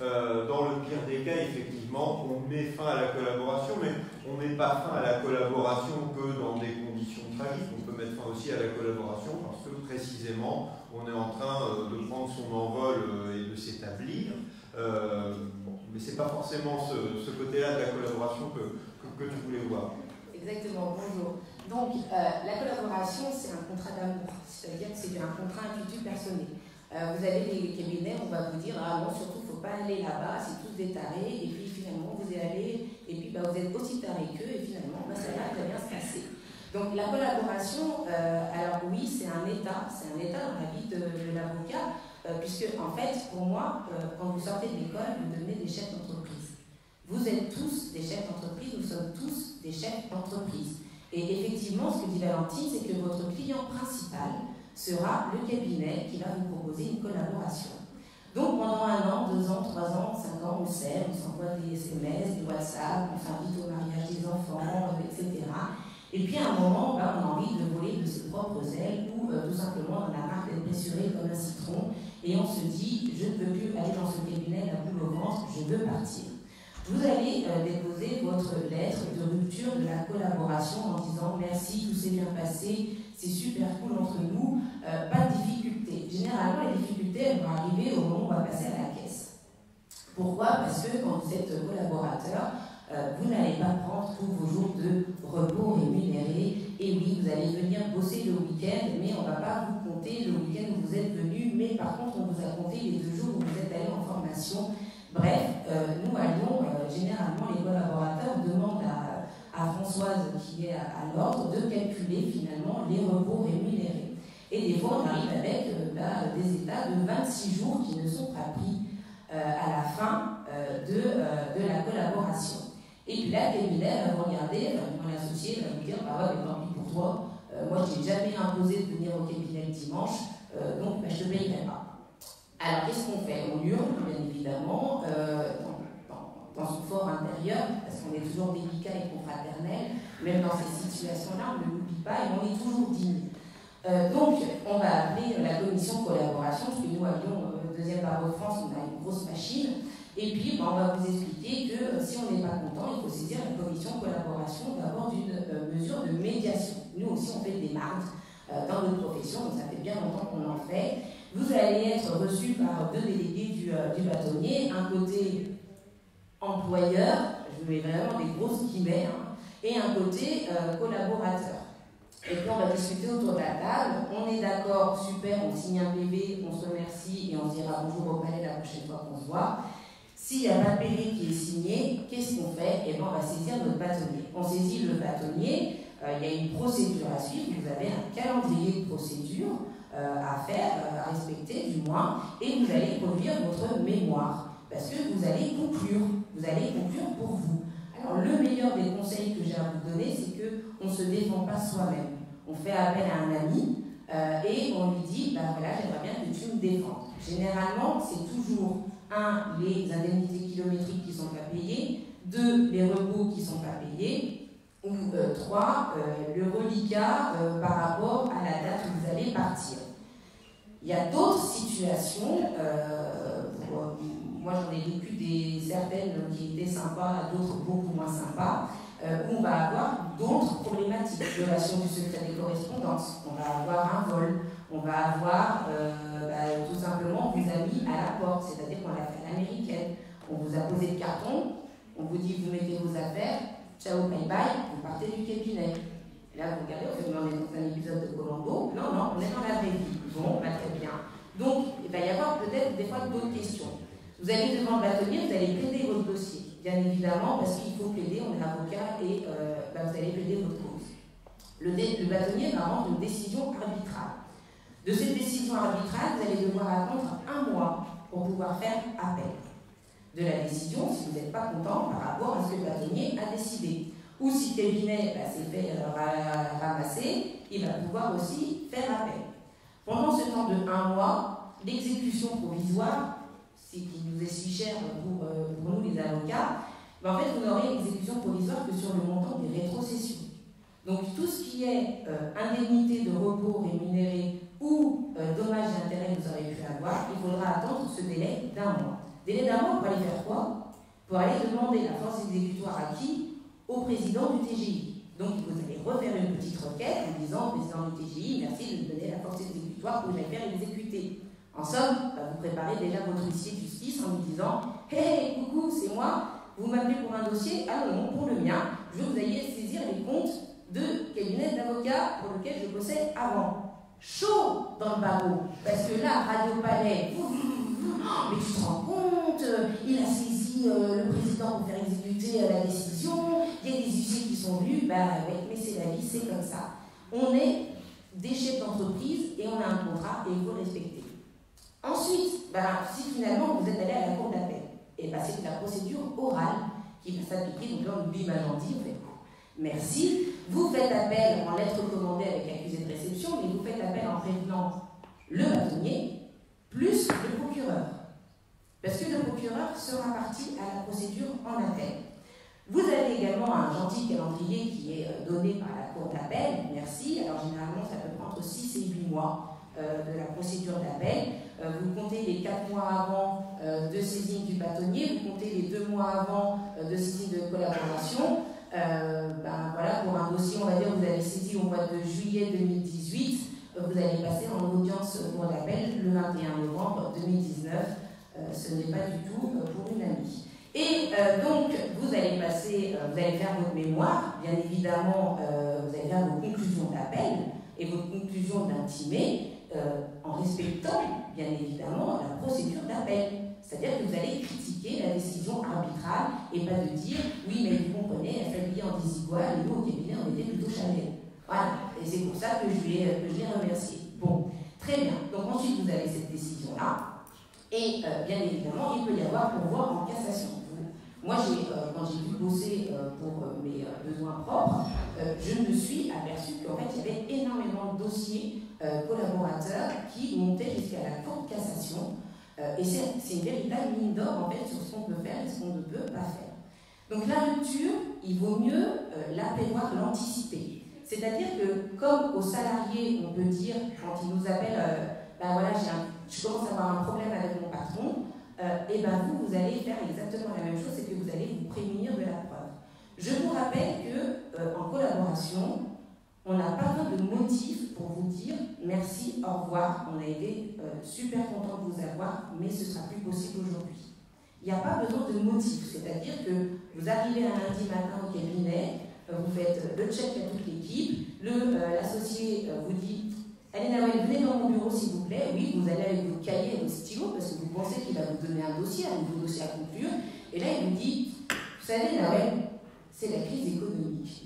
Euh, dans le pire des cas, effectivement, on met fin à la collaboration, mais on ne met pas fin à la collaboration que dans des conditions tragiques. On peut mettre fin aussi à la collaboration parce que précisément, on est en train de prendre son envol et de s'établir. Euh, bon, mais ce n'est pas forcément ce, ce côté-là de la collaboration que, que, que tu voulais voir. Exactement, bonjour. Donc, euh, la collaboration, c'est un contrat d'amour, c'est-à-dire que c'est un contrat intuitif personnel. Euh, vous avez des cabinets, on va vous dire, ah non, surtout, il ne faut pas aller là-bas, c'est tous des tarés, et puis finalement, vous y allez, et puis bah, vous êtes aussi tarés qu'eux, et finalement, bah, ça va très bien se passer. Donc, la collaboration, euh, alors oui, c'est un état, c'est un état dans la vie de, de l'avocat, euh, puisque, en fait, pour moi, euh, quand vous sortez de l'école, vous devenez des chefs d'entreprise. Vous êtes tous des chefs d'entreprise, nous sommes tous des chefs d'entreprise. Et effectivement, ce que dit Valentine, c'est que votre client principal sera le cabinet qui va vous proposer une collaboration. Donc pendant un an, deux ans, trois ans, cinq ans, on sait, on s'envoie des S M S, des WhatsApp, on s'invite au mariage des enfants, et cetera. Et puis à un moment, bah, on a envie de voler de ses propres ailes ou euh, tout simplement on a marre d'être pressuré comme un citron et on se dit, je ne veux plus aller dans ce cabinet, la boule au ventre, je veux partir. Vous allez euh, déposer votre lettre de rupture de la collaboration en disant merci, tout s'est bien passé, c'est super cool entre nous, euh, pas de difficultés. Généralement, les difficultés elles vont arriver au moment où on va passer à la caisse. Pourquoi? Parce que quand vous êtes collaborateur, euh, vous n'allez pas prendre tous vos jours de repos rémunérés. Et oui, vous allez venir bosser le week-end, mais on ne va pas vous compter le week-end où vous êtes venu, mais par contre, on vous a compté les deux jours où vous êtes allé en formation. Bref, euh, nous à Lyon, euh, généralement, les collaborateurs demandent à, à Françoise, qui est à, à l'ordre, de calculer finalement les repos rémunérés. Et des fois, on arrive avec euh, bah, des états de vingt-six jours qui ne sont pas pris euh, à la fin euh, de, euh, de la collaboration. Et puis là, le cabinet va vous regarder, mon associé va vous dire, bah ouais, mais tant pis pour toi, euh, moi je t'ai jamais imposé de venir au cabinet le dimanche, euh, donc bah, je ne te payerai pas. Alors, qu'est-ce qu'on fait? On hurle, bien évidemment, euh, dans, dans, dans son fort intérieur, parce qu'on est toujours délicat et confraternel, même dans ces situations-là, on ne l'oublie pas et on est toujours digne. Euh, donc, on va appeler la commission collaboration, parce que nous, à Lyon, euh, deuxième barreau de France, on a une grosse machine, et puis ben, on va vous expliquer que euh, si on n'est pas content, il faut saisir la commission collaboration d'abord d'une euh, mesure de médiation. Nous aussi, on fait des marques euh, dans notre profession, donc ça fait bien longtemps qu'on en fait. Vous allez être reçu par deux délégués du, euh, du bâtonnier, un côté employeur, je mets vraiment des grosses guillemets, hein, et un côté euh, collaborateur. Et puis on va discuter autour de la table, on est d'accord, super, on signe un P V, on se remercie et on se dira bonjour au palais la prochaine fois qu'on se voit. S'il n'y a pas de P V qui est signé, qu'est-ce qu'on fait? Et bien on va saisir notre bâtonnier. On saisit le bâtonnier, euh, il y a une procédure à suivre, vous avez un calendrier de procédure euh, à faire, euh, à respecter du moins, et vous allez produire votre mémoire, parce que vous allez conclure, vous allez conclure pour vous. Alors le meilleur des conseils que j'ai à vous donner, c'est qu'on ne se défend pas soi-même. On fait appel à un ami euh, et on lui dit, bah voilà, j'aimerais bien que tu me défendes. Généralement, c'est toujours un, les indemnités kilométriques qui ne sont pas payées, deux, les repos qui ne sont pas payés, ou euh, trois, euh, le reliquat euh, par rapport à la date où vous allez partir. Il y a d'autres situations, euh, pour, euh, moi j'en ai vécu des, certaines qui étaient sympas, d'autres beaucoup moins sympas, euh, où on va avoir d'autres problématiques. Violation du secret des correspondances, on va avoir un vol, on va avoir euh, bah, tout simplement vous a mis à la porte, c'est-à-dire qu'on l'a fait à l'américaine. On vous a posé le carton, on vous dit vous mettez vos affaires, ciao, bye bye, vous partez du cabinet. Et là vous regardez, on fait on est dans un épisode de Colombo, non, non, on est dans la vraie vie. Bon, bah, très bien. Donc il va y avoir peut-être des fois d'autres questions. Vous allez devant le bâtonnier, vous allez plaider votre dossier, bien évidemment, parce qu'il faut plaider, on est avocat et euh, bah, vous allez plaider votre cause. Le, le bâtonnier va rendre une décision arbitrale. De cette décision arbitrale, vous allez devoir attendre un mois pour pouvoir faire appel de la décision si vous n'êtes pas content par rapport à ce que le bâtonnier a décidé. Ou si le cabinet bah, s'est fait euh, ramasser, il va pouvoir aussi faire appel. Pendant ce temps de un mois, l'exécution provisoire, ce qui nous est si cher pour, euh, pour nous les avocats, bah, en fait vous n'aurez l'exécution provisoire que sur le montant des rétrocessions. Donc tout ce qui est euh, indemnité de repos rémunéré ou euh, dommages et intérêts que vous aurez pu avoir, il faudra attendre ce délai d'un mois. Délai d'un mois pour aller faire quoi? Pour aller demander la force exécutoire à qui? Au président du T G I. Donc vous allez refaire une petite requête en disant au président du T G I, merci de me donner la force exécutoire pour la faire exécuter. En somme, bah, vous préparez déjà votre huissier de justice en lui disant « Hey, coucou, c'est moi, vous m'appelez pour un dossier? Ah non, non, pour le mien, je veux que vous ayez saisir les comptes de cabinet d'avocats pour lequel je possède avant. » Chaud dans le barreau, parce que là, Radio Palais, mais tu te rends compte, il a saisi euh, le président pour faire exécuter euh, la décision, il y a des huissiers qui sont venus, bah oui, mais c'est la vie, c'est comme ça. On est des chefs d'entreprise et on a un contrat et il faut respecter. Ensuite, bah, si finalement vous êtes allé à la cour d'appel, et bah, c'est la procédure orale qui va s'appliquer, donc là on oublie Majandi, on fait merci, vous faites appel en lettre commandée avec accusé de réception, mais vous faites appel en prévenant le bâtonnier plus le procureur. Parce que le procureur sera parti à la procédure en appel. Vous avez également un gentil calendrier qui est donné par la cour d'appel, merci. Alors généralement ça peut prendre six et huit mois euh, de la procédure d'appel. Euh, vous comptez les quatre mois avant euh, de saisine du bâtonnier, vous comptez les deux mois avant euh, de saisine de collaboration. Euh, ben, voilà, pour un dossier, on va dire, vous avez saisi au mois de juillet deux mille dix-huit, euh, vous allez passer en audience au cours d'appel le vingt et un novembre deux mille dix-neuf. Euh, ce n'est pas du tout euh, pour une amie. Et euh, donc, vous allez passer, euh, vous allez faire votre mémoire, bien évidemment, euh, vous allez faire vos conclusions d'appel et vos conclusions d'intimé euh, en respectant, bien évidemment, la procédure d'appel. C'est-à-dire que vous allez critiquer la décision arbitrale et pas de dire « oui, mais vous comprenez, elle fait habiller en désigual et nous, au cabinet, on était plutôt Chanel. » Voilà, et c'est pour ça que je l'ai remercié. Bon, très bien. Donc ensuite, vous avez cette décision-là. Et euh, bien évidemment, il peut y avoir pourvoi en cassation. Moi, euh, quand j'ai dû bosser euh, pour euh, mes euh, besoins propres, euh, je me suis aperçue qu'en fait, il y avait énormément de dossiers euh, collaborateurs qui montaient jusqu'à la Cour de cassation. Euh, et c'est une véritable mine d'or en fait sur ce qu'on peut faire et ce qu'on ne peut pas faire. Donc la rupture, il vaut mieux euh, la prévoir, l'anticiper. C'est-à-dire que comme aux salariés, on peut dire, quand ils nous appellent, euh, ben voilà, un, je commence à avoir un problème avec mon patron, euh, et ben vous, vous allez faire exactement la même chose, c'est que vous allez vous prémunir de la preuve. Je vous rappelle que euh, en collaboration, on n'a pas besoin de motif pour vous dire merci, au revoir, on a été euh, super content de vous avoir, mais ce sera plus possible aujourd'hui. Il n'y a pas besoin de motif, c'est-à-dire que vous arrivez un lundi matin au cabinet, euh, vous faites le check à toute l'équipe, l'associé euh, euh, vous dit allez Nawel, venez dans mon bureau s'il vous plaît, oui, vous allez avec vos cahiers et vos stylos parce que vous pensez qu'il va vous donner un dossier, un nouveau dossier à conclure, et là il vous dit vous savez Nawel, c'est la crise économique.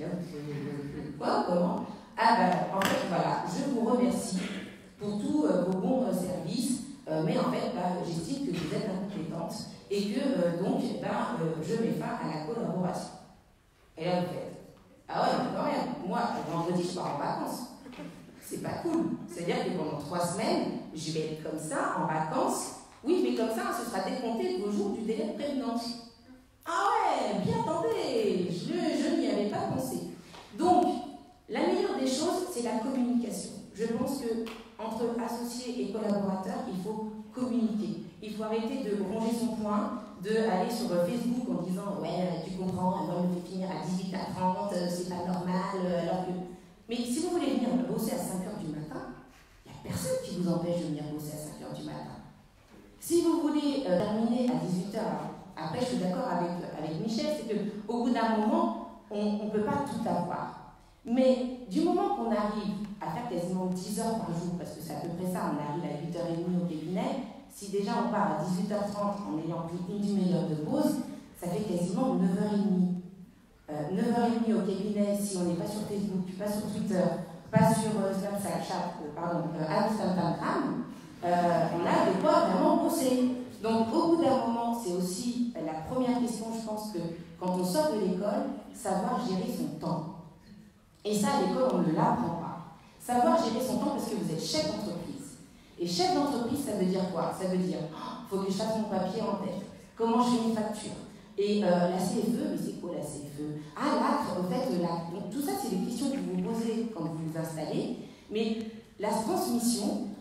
Quoi? Comment? Ah ben, en fait, voilà, je vous remercie pour tous euh, vos bons euh, services, euh, mais en fait, bah, j'estime que vous êtes incompétente et que euh, donc, bah, euh, je mets fin à la collaboration. Et là, vous faites, ah ouais, mais quand même, moi, vendredi, je pars en vacances. C'est pas cool. C'est-à-dire que pendant trois semaines, je vais être comme ça, en vacances. Oui, mais comme ça, ce sera décompté de vos jours du délai de prévenance. Ah ouais, bien attendez, je, je n'y avais pas pensé. Donc, la meilleure des choses, c'est la communication. Je pense que entre associés et collaborateurs, il faut communiquer. Il faut arrêter de ronger son poing, d'aller sur Facebook en disant « ouais, tu comprends, elle va me finir à dix-huit heures trente, c'est pas normal, alors que... » Mais si vous voulez venir bosser à cinq heures du matin, il n'y a personne qui vous empêche de venir bosser à cinq heures du matin. Si vous voulez euh, terminer à dix-huit heures, après je suis d'accord avec, avec Michel, c'est qu'au bout d'un moment, on ne peut pas tout avoir. Mais du moment qu'on arrive à faire quasiment dix heures par jour, parce que c'est à peu près ça, on arrive à huit heures trente au cabinet, si déjà on part à dix-huit heures trente en ayant pris une demi-heure de pause, ça fait quasiment neuf heures trente. Euh, neuf heures trente au cabinet, si on n'est pas sur Facebook, pas sur Twitter, pas sur euh, Snapchat, euh, pardon, euh, Instagram, euh, on a de quoi vraiment bosser. Donc au bout d'un moment, c'est aussi la première question, je pense que quand on sort de l'école, savoir gérer son temps. Et ça, à l'école, on ne l'apprend pas. Savoir gérer son temps parce que vous êtes chef d'entreprise. Et chef d'entreprise, ça veut dire quoi? Ça veut dire, il oh, faut que je fasse mon papier en tête. Comment je fais une facture? Et euh, la C F E, mais c'est quoi la C F E? Ah, l'acte, en fait, l'acte. Donc tout ça, c'est des questions que vous vous posez quand vous vous installez. Mais la transmission,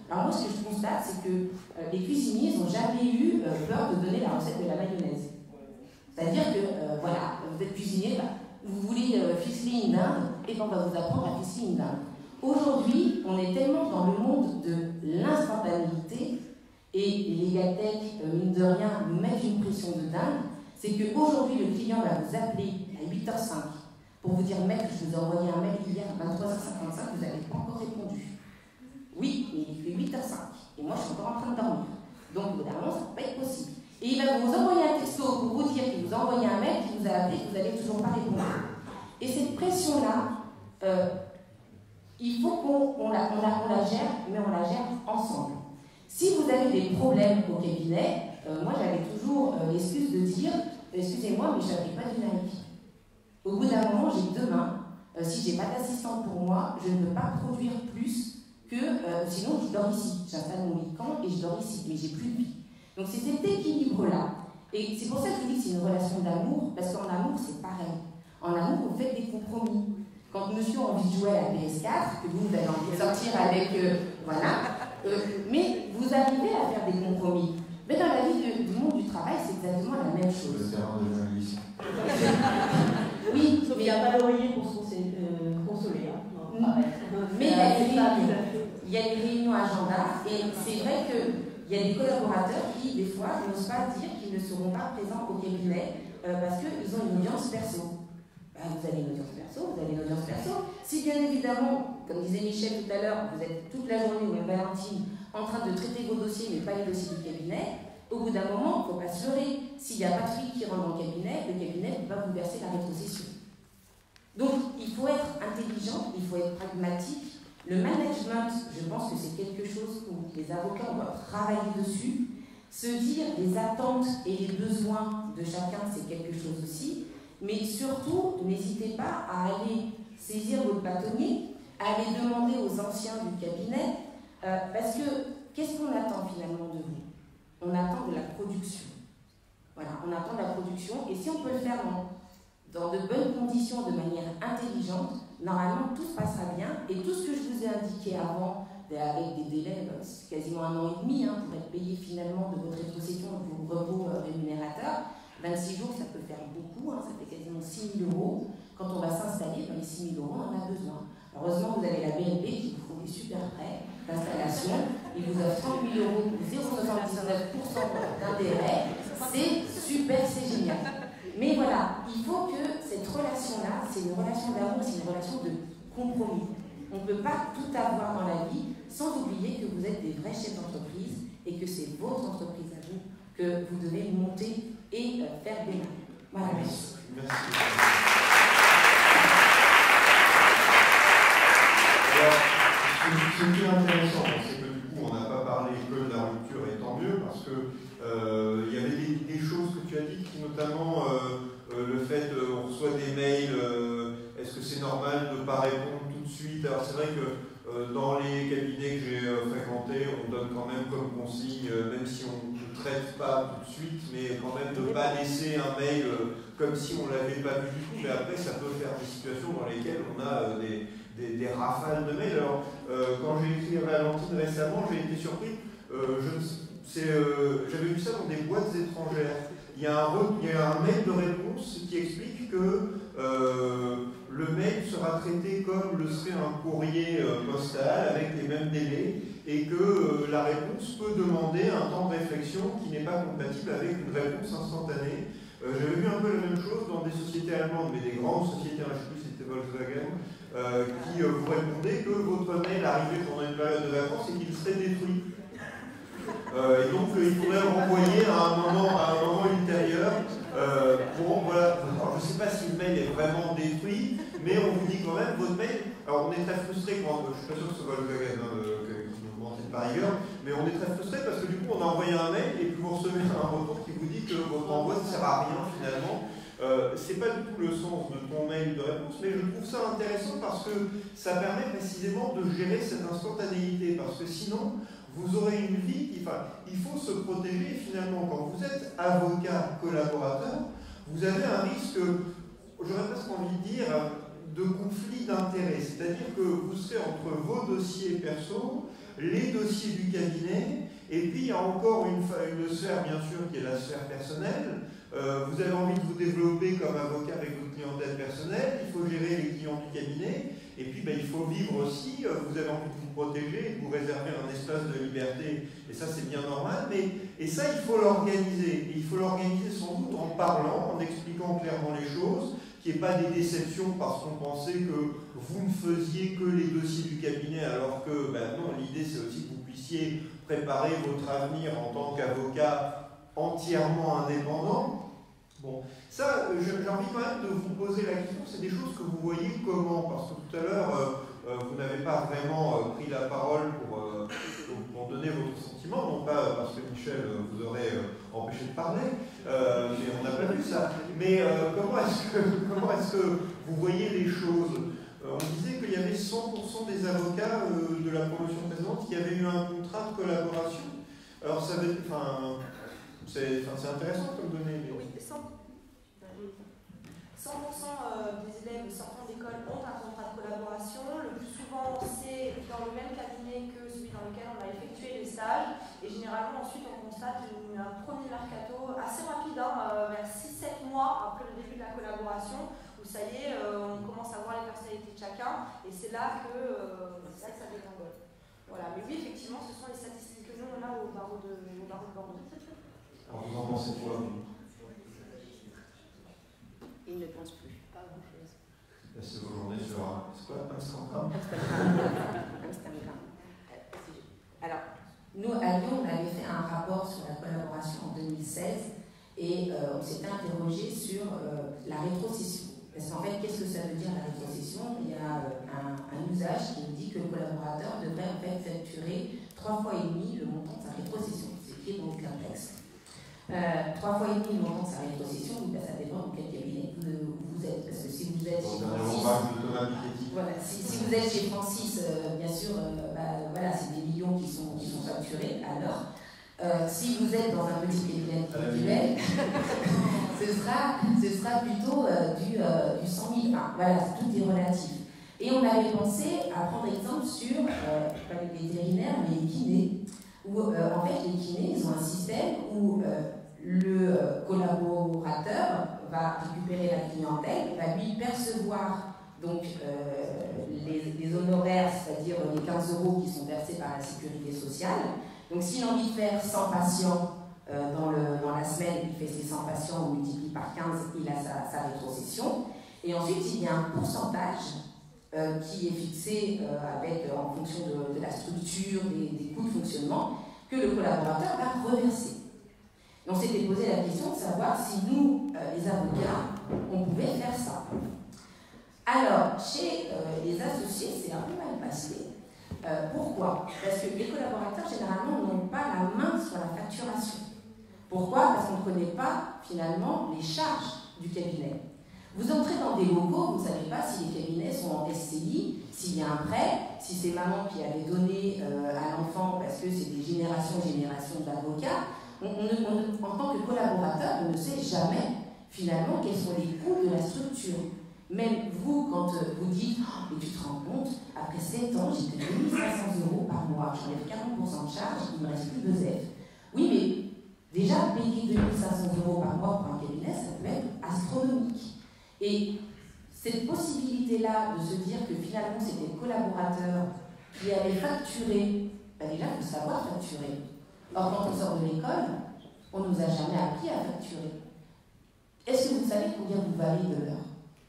Alors moi, ce que je constate, c'est que euh, les cuisiniers n'ont jamais eu euh, peur de donner la recette de la mayonnaise. C'est-à-dire que, euh, voilà, vous êtes cuisinier, bah, vous voulez euh, ficeler une dinde, et ben on va vous apprendre à ficeler une dinde. Aujourd'hui, on est tellement dans le monde de l'instantanéité, et les Legatech, euh, mine de rien, nous mettent une pression de dingue, c'est qu'aujourd'hui, le client va vous appeler à huit heures cinq pour vous dire, mec, je vous ai envoyé un mail hier à vingt-trois heures cinquante-cinq, vous n'avez pas encore répondu. Oui, mais il fait huit heures cinq, et moi, je suis encore en train de dormir. Donc, au bout d'un moment, ça ne peut pas être possible. Et il va vous envoyer un texto pour vous dire qu'il vous a envoyé un mail, qu'il vous a appelé, que vous n'allez toujours pas répondre. Et cette pression-là, euh, il faut qu'on on la, on la, on la gère, mais on la gère ensemble. Si vous avez des problèmes au cabinet, euh, moi j'avais toujours euh, l'excuse de dire « excusez-moi, mais je n'avais pas du Nike ». Au bout d'un moment, j'ai deux mains. Euh, si je n'ai pas d'assistant pour moi, je ne peux pas produire plus que... Euh, sinon, je dors ici. J'installe mon lit-camp et je dors ici, mais j'ai plus de vie. Donc c'est cet équilibre-là. Et c'est pour ça que je vous dis que c'est une relation d'amour, parce qu'en amour, c'est pareil. En amour, vous faites des compromis. Quand monsieur a envie de jouer à la P S quatre, que vous, vous avez envie de sortir avec... Euh, voilà. Euh, mais vous arrivez à faire des compromis. Mais dans la vie de, du monde du travail, c'est exactement la même chose. Le terrain de journaliste. Oui, sauf qu'il n'y a pas l'oreiller pour se euh, consoler. Hein. Non, pareil. Mais il y, a des réunions, il y a des réunions agenda, et c'est vrai qu'il y a des collaborateurs qui, des fois, n'osent pas dire qu'ils ne seront pas présents au cabinet euh, parce qu'ils ont une audience perso. Ben, vous avez une audience perso, vous avez une audience perso. Si bien évidemment, comme disait Michel tout à l'heure, vous êtes toute la journée, ou même Valentine, en train de traiter vos dossiers, mais pas les dossiers du cabinet, au bout d'un moment, il ne faut pas se leurrer. S'il n'y a pas de flic qui rentre dans le cabinet, le cabinet ne peut pas vous verser la rétrocession. Donc, il faut être intelligent, il faut être pragmatique. Le management, je pense que c'est quelque chose où les avocats doivent travailler dessus. Se dire les attentes et les besoins de chacun, c'est quelque chose aussi. Mais surtout, n'hésitez pas à aller saisir votre bâtonnier, à aller demander aux anciens du cabinet, euh, parce que qu'est-ce qu'on attend finalement de vous? On attend de la production. Voilà, on attend de la production, et si on peut le faire dans, dans de bonnes conditions, de manière intelligente, normalement tout se passera bien, et tout ce que je vous ai indiqué avant, avec des délais, c'est quasiment un an et demi hein, pour être payé finalement de votre rétrocession de vos repos euh, rémunérateurs. vingt-six jours, ça peut faire beaucoup, hein, ça fait quasiment six mille euros. Quand on va s'installer, ben les six mille euros, on en a besoin. Heureusement, vous avez la B N P qui vous font des super prêts d'installation. Ils vous offrent trente mille euros pour zéro virgule soixante-dix-neuf pour cent d'intérêt. C'est super, c'est génial. Mais voilà, il faut que cette relation-là, c'est une relation d'amour, c'est une relation de compromis. On ne peut pas tout avoir dans la vie sans oublier que vous êtes des vrais chefs d'entreprise et que c'est votre entreprise à vous que vous devez monter et euh, faire des mains. Voilà, merci. Merci. Alors, ce qui est intéressant, c'est que du coup, on n'a pas parlé que de la rupture, et tant mieux, parce que euh, il y avait des, des choses que tu as dites, qui notamment euh, euh, le fait qu'on reçoit des mails, euh, est-ce que c'est normal de ne pas répondre tout de suite? Alors c'est vrai que euh, dans les cabinets que j'ai euh, fréquentés, on donne quand même comme consigne, euh, même si on ne traite pas tout de suite, mais quand même de ne pas laisser un mail euh, comme si on ne l'avait pas vu du tout, mais après ça peut faire des situations dans lesquelles on a euh, des, des, des rafales de mails. Alors euh, quand j'ai écrit à Valentine récemment, j'ai été surpris, euh, je, euh, j'avais vu ça dans des boîtes étrangères. Il y, a un, il y a un mail de réponse qui explique que euh, le mail sera traité comme le serait un courrier euh, postal avec les mêmes délais, et que euh, la réponse peut demander un temps de réflexion qui n'est pas compatible avec une réponse instantanée. Euh, J'avais vu un peu la même chose dans des sociétés allemandes, mais des grandes sociétés, hein, je ne sais plus si c'était Volkswagen, euh, qui euh, vous répondaient que votre mail arrivait pendant une période de vacances et qu'il serait détruit. Euh, et donc euh, il faudrait le renvoyer à un moment, à un moment ultérieur. Euh, bon, voilà. Alors, je ne sais pas si le mail est vraiment détruit, mais on vous dit quand même votre mail. Alors on est très frustré quand, je ne suis pas sûr que ce soit le Volkswagen hein, qui nous mentez par ailleurs, mais on est très frustré parce que du coup on a envoyé un mail et puis vous recevez un retour qui vous dit que votre envoi ne sert à rien finalement. Euh, c'est pas du tout le sens de ton mail de réponse, mais je trouve ça intéressant parce que ça permet précisément de gérer cette instantanéité, parce que sinon vous aurez une vie qui, enfin, il faut se protéger finalement. Quand vous êtes avocat collaborateur, vous avez un risque, j'aurais presque envie de dire, de conflit d'intérêts. C'est-à-dire que vous serez entre vos dossiers perso, les dossiers du cabinet, et puis il y a encore une, une sphère, bien sûr, qui est la sphère personnelle. Euh, vous avez envie de vous développer comme avocat avec votre clientèle personnelle, il faut gérer les clients du cabinet, et puis ben, il faut vivre aussi, euh, vous avez envie de vous protéger, de vous réserver un espace de liberté, et ça c'est bien normal, mais et ça il faut l'organiser, et il faut l'organiser sans doute en parlant, en expliquant clairement les choses, qu'il n'y ait pas des déceptions parce qu'on pensait que vous ne faisiez que les dossiers du cabinet, alors que ben non, l'idée c'est aussi que vous puissiez préparer votre avenir en tant qu'avocat entièrement indépendant. Bon, ça, j'ai envie quand même de vous poser la question, c'est des choses que vous voyez comment, parce que tout à l'heure, euh, euh, vous n'avez pas vraiment euh, pris la parole pour, euh, pour donner votre sentiment, non pas parce que Michel euh, vous aurait euh, empêché de parler, euh, mais on n'a pas vu ça. Mais euh, comment est-ce que, comment est-ce que vous voyez les choses? euh, On disait qu'il y avait cent pour cent des avocats euh, de la promotion présente qui avaient eu un contrat de collaboration. Alors ça veut, enfin, c'est intéressant comme données. Mais... Oui, cent pour cent des élèves sortant d'école ont un contrat de collaboration. Le plus souvent, c'est dans le même cabinet que celui dans lequel on a effectué les stages. Et généralement, ensuite, on constate une, un premier mercato assez rapide, hein, vers six sept mois après le début de la collaboration, où ça y est, euh, on commence à voir les personnalités de chacun. Et c'est là que, euh, c'est là que ça dégringole. Voilà. Mais oui, effectivement, ce sont les statistiques que nous, on a au barreau de, au barreau de Bordeaux. Alors, vous en pensez quoi? Il ne pense plus, pas grand-chose. C'est vos journées sur quoi, Instagram? Instagram. Alors, nous, à Lyon, on avait fait un rapport sur la collaboration en deux mille seize et euh, on s'était interrogé sur euh, la rétrocession. Parce qu'en fait, qu'est-ce que ça veut dire la rétrocession? Il y a euh, un, un usage qui nous dit que le collaborateur devrait en fait facturer trois fois et demi le montant de sa rétrocession. C'est qui est donc un texte. Euh, trois fois et demi le montant de sa rétrocession, ben, ça dépend de quel cabinet vous, vous êtes. Parce que si vous êtes chez Francis, voilà, si, si vous êtes chez Francis, euh, bien sûr, euh, bah, voilà, c'est des millions qui sont, qui sont facturés à l'heure. Euh, si vous êtes dans un petit cabinet individuel, ce, sera, ce sera plutôt euh, du, euh, du cent mille. Enfin, voilà, tout est relatif. Et on avait pensé à prendre exemple sur, euh, pas les vétérinaires, mais les kinés. Où euh, en fait les kinés ils ont un système où euh, le euh, collaborateur va récupérer la clientèle, va lui percevoir donc euh, les, les honoraires, c'est-à-dire les quinze euros qui sont versés par la sécurité sociale. Donc s'il a envie de faire cent patients euh, dans, le, dans la semaine, il fait ses cent patients, on multiplie par quinze, il a sa, sa rétrocession. Et ensuite il y a un pourcentage Euh, qui est fixé euh, avec, euh, en fonction de, de la structure, des, des coûts de fonctionnement, que le collaborateur va reverser. Et on s'était posé la question de savoir si nous, euh, les avocats, on pouvait faire ça. Alors, chez euh, les associés, c'est un peu mal passé. Euh, pourquoi? Parce que les collaborateurs, généralement, n'ont pas la main sur la facturation. Pourquoi? Parce qu'on ne connaît pas, finalement, les charges du cabinet. Vous entrez dans des locaux, vous ne savez pas si les cabinets sont en S C I, s'il y a un prêt, si c'est maman qui avait donné euh, à l'enfant parce que c'est des générations et générations d'avocats. On, on, on, en tant que collaborateur, on ne sait jamais finalement quels sont les coûts de la structure. Même vous, quand euh, vous dites oh, « et tu te rends compte, après sept ans, j'ai que deux mille cinq cents euros par mois, j'enlève quarante pour cent de charge, il ne me reste plus de Z F ». Oui, mais déjà, payer deux mille cinq cents euros par mois pour un cabinet, ça peut être astronomique. Et cette possibilité-là de se dire que finalement c'était le collaborateur qui avait facturé, ben déjà il faut savoir facturer. Or quand on sort de l'école, on ne nous a jamais appris à facturer. Est-ce que vous savez combien vous valez de l'heure?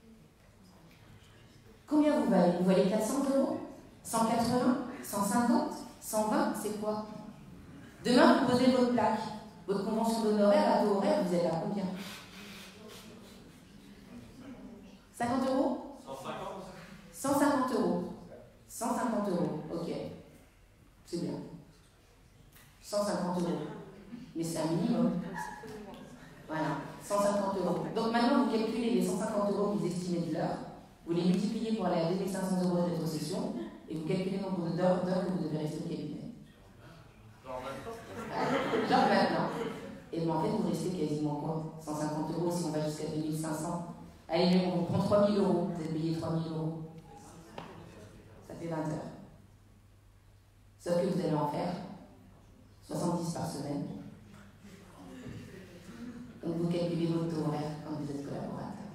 Combien vous valez? Vous valez quatre cents euros? cent quatre-vingts? cent cinquante? cent vingt? C'est quoi? Demain vous posez votre plaque, votre convention d'honoraires, à taux horaire, vous êtes à combien? cinquante euros? cent cinquante euros. cent cinquante euros, ok. C'est bien. cent cinquante euros. Mais c'est un minimum. Voilà, cent cinquante euros. Donc maintenant, vous calculez les cent cinquante euros que vous estimez de l'heure, vous les multipliez pour aller à deux mille cinq cents euros de rétrocession, et vous calculez le nombre d'heures que vous devez rester au cabinet. Genre maintenant. Genre maintenant. Et bien en fait, vous restez quasiment quoi? cent cinquante euros si on va jusqu'à deux mille cinq cents. Allez, on prend trois mille euros, vous êtes payé trois mille euros. Ça fait vingt heures. Sauf que vous allez en faire soixante-dix par semaine. Donc vous calculez votre taux horaire quand vous êtes collaborateur.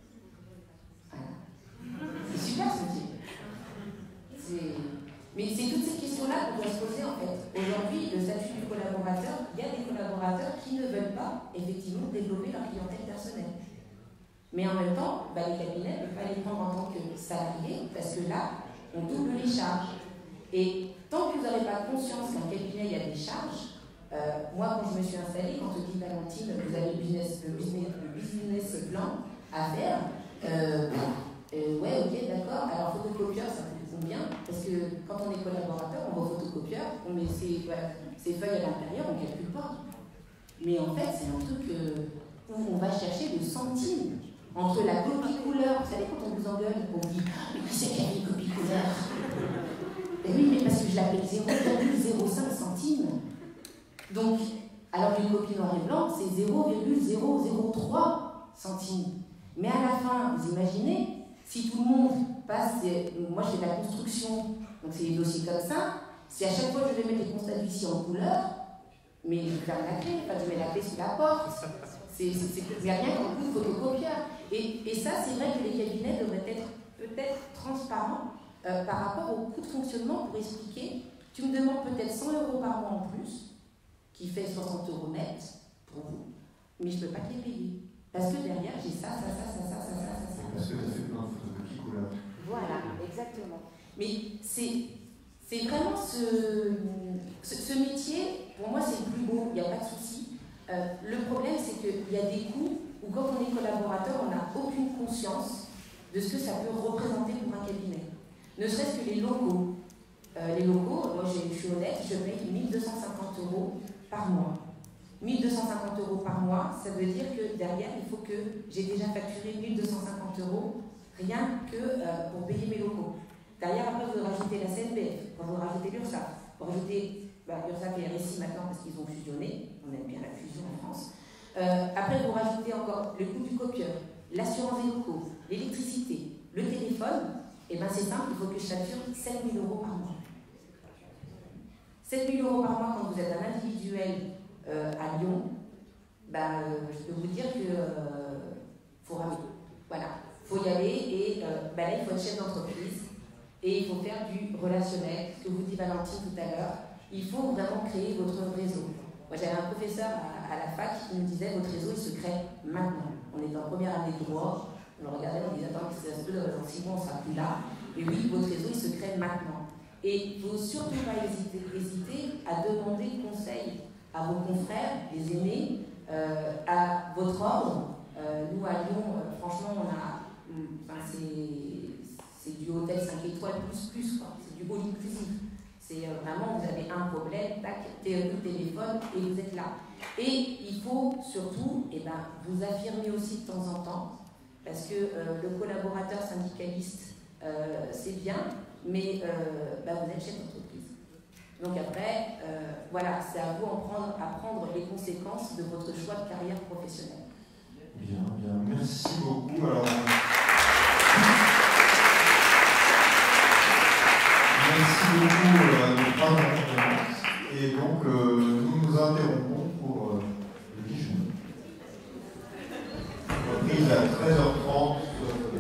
Voilà. C'est super ce métier. Mais c'est toutes ces questions-là qu'on doit se poser en fait. Aujourd'hui, le statut du collaborateur, il y a des collaborateurs qui ne veulent pas effectivement développer leur clientèle personnelle. Mais en même temps, bah, les cabinets ne peuvent pas les prendre en tant que salariés parce que là, on double les charges. Et tant que vous n'aurez pas conscience qu'un cabinet, il y a des charges, euh, moi, quand je me suis installée, quand on dit Valentine, vous avez le business, le business, le business plan à faire, euh, euh, ouais, ok, d'accord, alors photocopieur, ça coûte combien? Parce que quand on est collaborateur, on va au photocopieur, on met ses, voilà, ses feuilles à l'intérieur, on ne calcule pas. Mais en fait, c'est un truc euh, où on va chercher le centime entre la copie couleur. Vous savez, quand on vous engueule, on dit « Mais qui c'est qui a une copie couleur ?» Et oui, mais parce que je l'appelle zéro virgule zéro cinq centimes. Donc, alors une copie noir et blanc, c'est zéro virgule zéro zéro trois centimes. Mais à la fin, vous imaginez, si tout le monde passe, moi je fais de la construction, donc c'est des dossiers comme ça, si à chaque fois je vais mettre les constats d'huissier en couleur, mais je ferme la clé, enfin je mets la clé sous la porte, c'est rien qu'en coup de photocopieur. Et, et ça, c'est vrai que les cabinets devraient être peut-être transparents euh, par rapport au coût de fonctionnement pour expliquer, tu me demandes peut-être cent euros par mois en plus, qui fait soixante euros net pour vous, mais je ne peux pas te les payer. Parce que derrière, j'ai ça, ça, ça, ça, ça, ça, ça, ça, ça. Parce que tu as fait plein de photocopies couleurs. Voilà, exactement. Mais c'est vraiment ce, ce, ce métier, pour moi, c'est le plus beau, il n'y a pas de souci. Euh, le problème, c'est qu'il y a des coûts où, quand on est collaborateur, on n'a aucune conscience de ce que ça peut représenter pour un cabinet. Ne serait-ce que les locaux. Euh, les locaux, moi je suis honnête, je paye mille deux cent cinquante euros par mois. mille deux cent cinquante euros par mois, ça veut dire que derrière, il faut que j'ai déjà facturé mille deux cent cinquante euros rien que euh, pour payer mes locaux. Derrière, après, vous rajoutez la C N B F, quand vous rajoutez l'URSSAF, vous rajoutez bah, l'URSSAF et R S I maintenant parce qu'ils ont fusionné, on aime bien la fusion en France. Euh, après, vous rajoutez encore le coût du copieur, l'assurance des locaux, l'électricité, le téléphone, et bien c'est simple, il faut que je facture sept mille euros par mois. sept mille euros par mois quand vous êtes un individuel euh, à Lyon, ben, euh, je peux vous dire qu'il euh, faut ramer. Voilà, il faut y aller et euh, ben là il faut être chef d'entreprise et il faut faire du relationnel, ce que vous dit Valentine tout à l'heure. Il faut vraiment créer votre réseau. Moi j'avais un professeur à, à la fac qui nous disait votre réseau il se crée maintenant. On est en première année de droit, on le regardait, on disait attends, ça se peut, dans six mois on sera plus là. Et oui, votre réseau il se crée maintenant. Et il ne faut surtout pas hésiter, hésiter à demander conseil à vos confrères, les aînés, euh, à votre ordre. Euh, nous, à Lyon, euh, franchement, on a, enfin, c'est du hôtel cinq étoiles plus plus, quoi. C'est du all inclusive. C'est euh, vraiment, vous avez un problème, tac, téléphone, et vous êtes là. Et il faut surtout eh ben, vous affirmer aussi de temps en temps, parce que euh, le collaborateur syndicaliste, euh, c'est bien, mais euh, bah, vous êtes chef d'entreprise. Donc après, euh, voilà, c'est à vous en prendre, à prendre les conséquences de votre choix de carrière professionnelle. Bien, bien, merci beaucoup. Alors, merci beaucoup à nos trois intervenants. Et donc, euh, nous nous interrompons pour euh, le Dijon. Reprise à treize heures trente.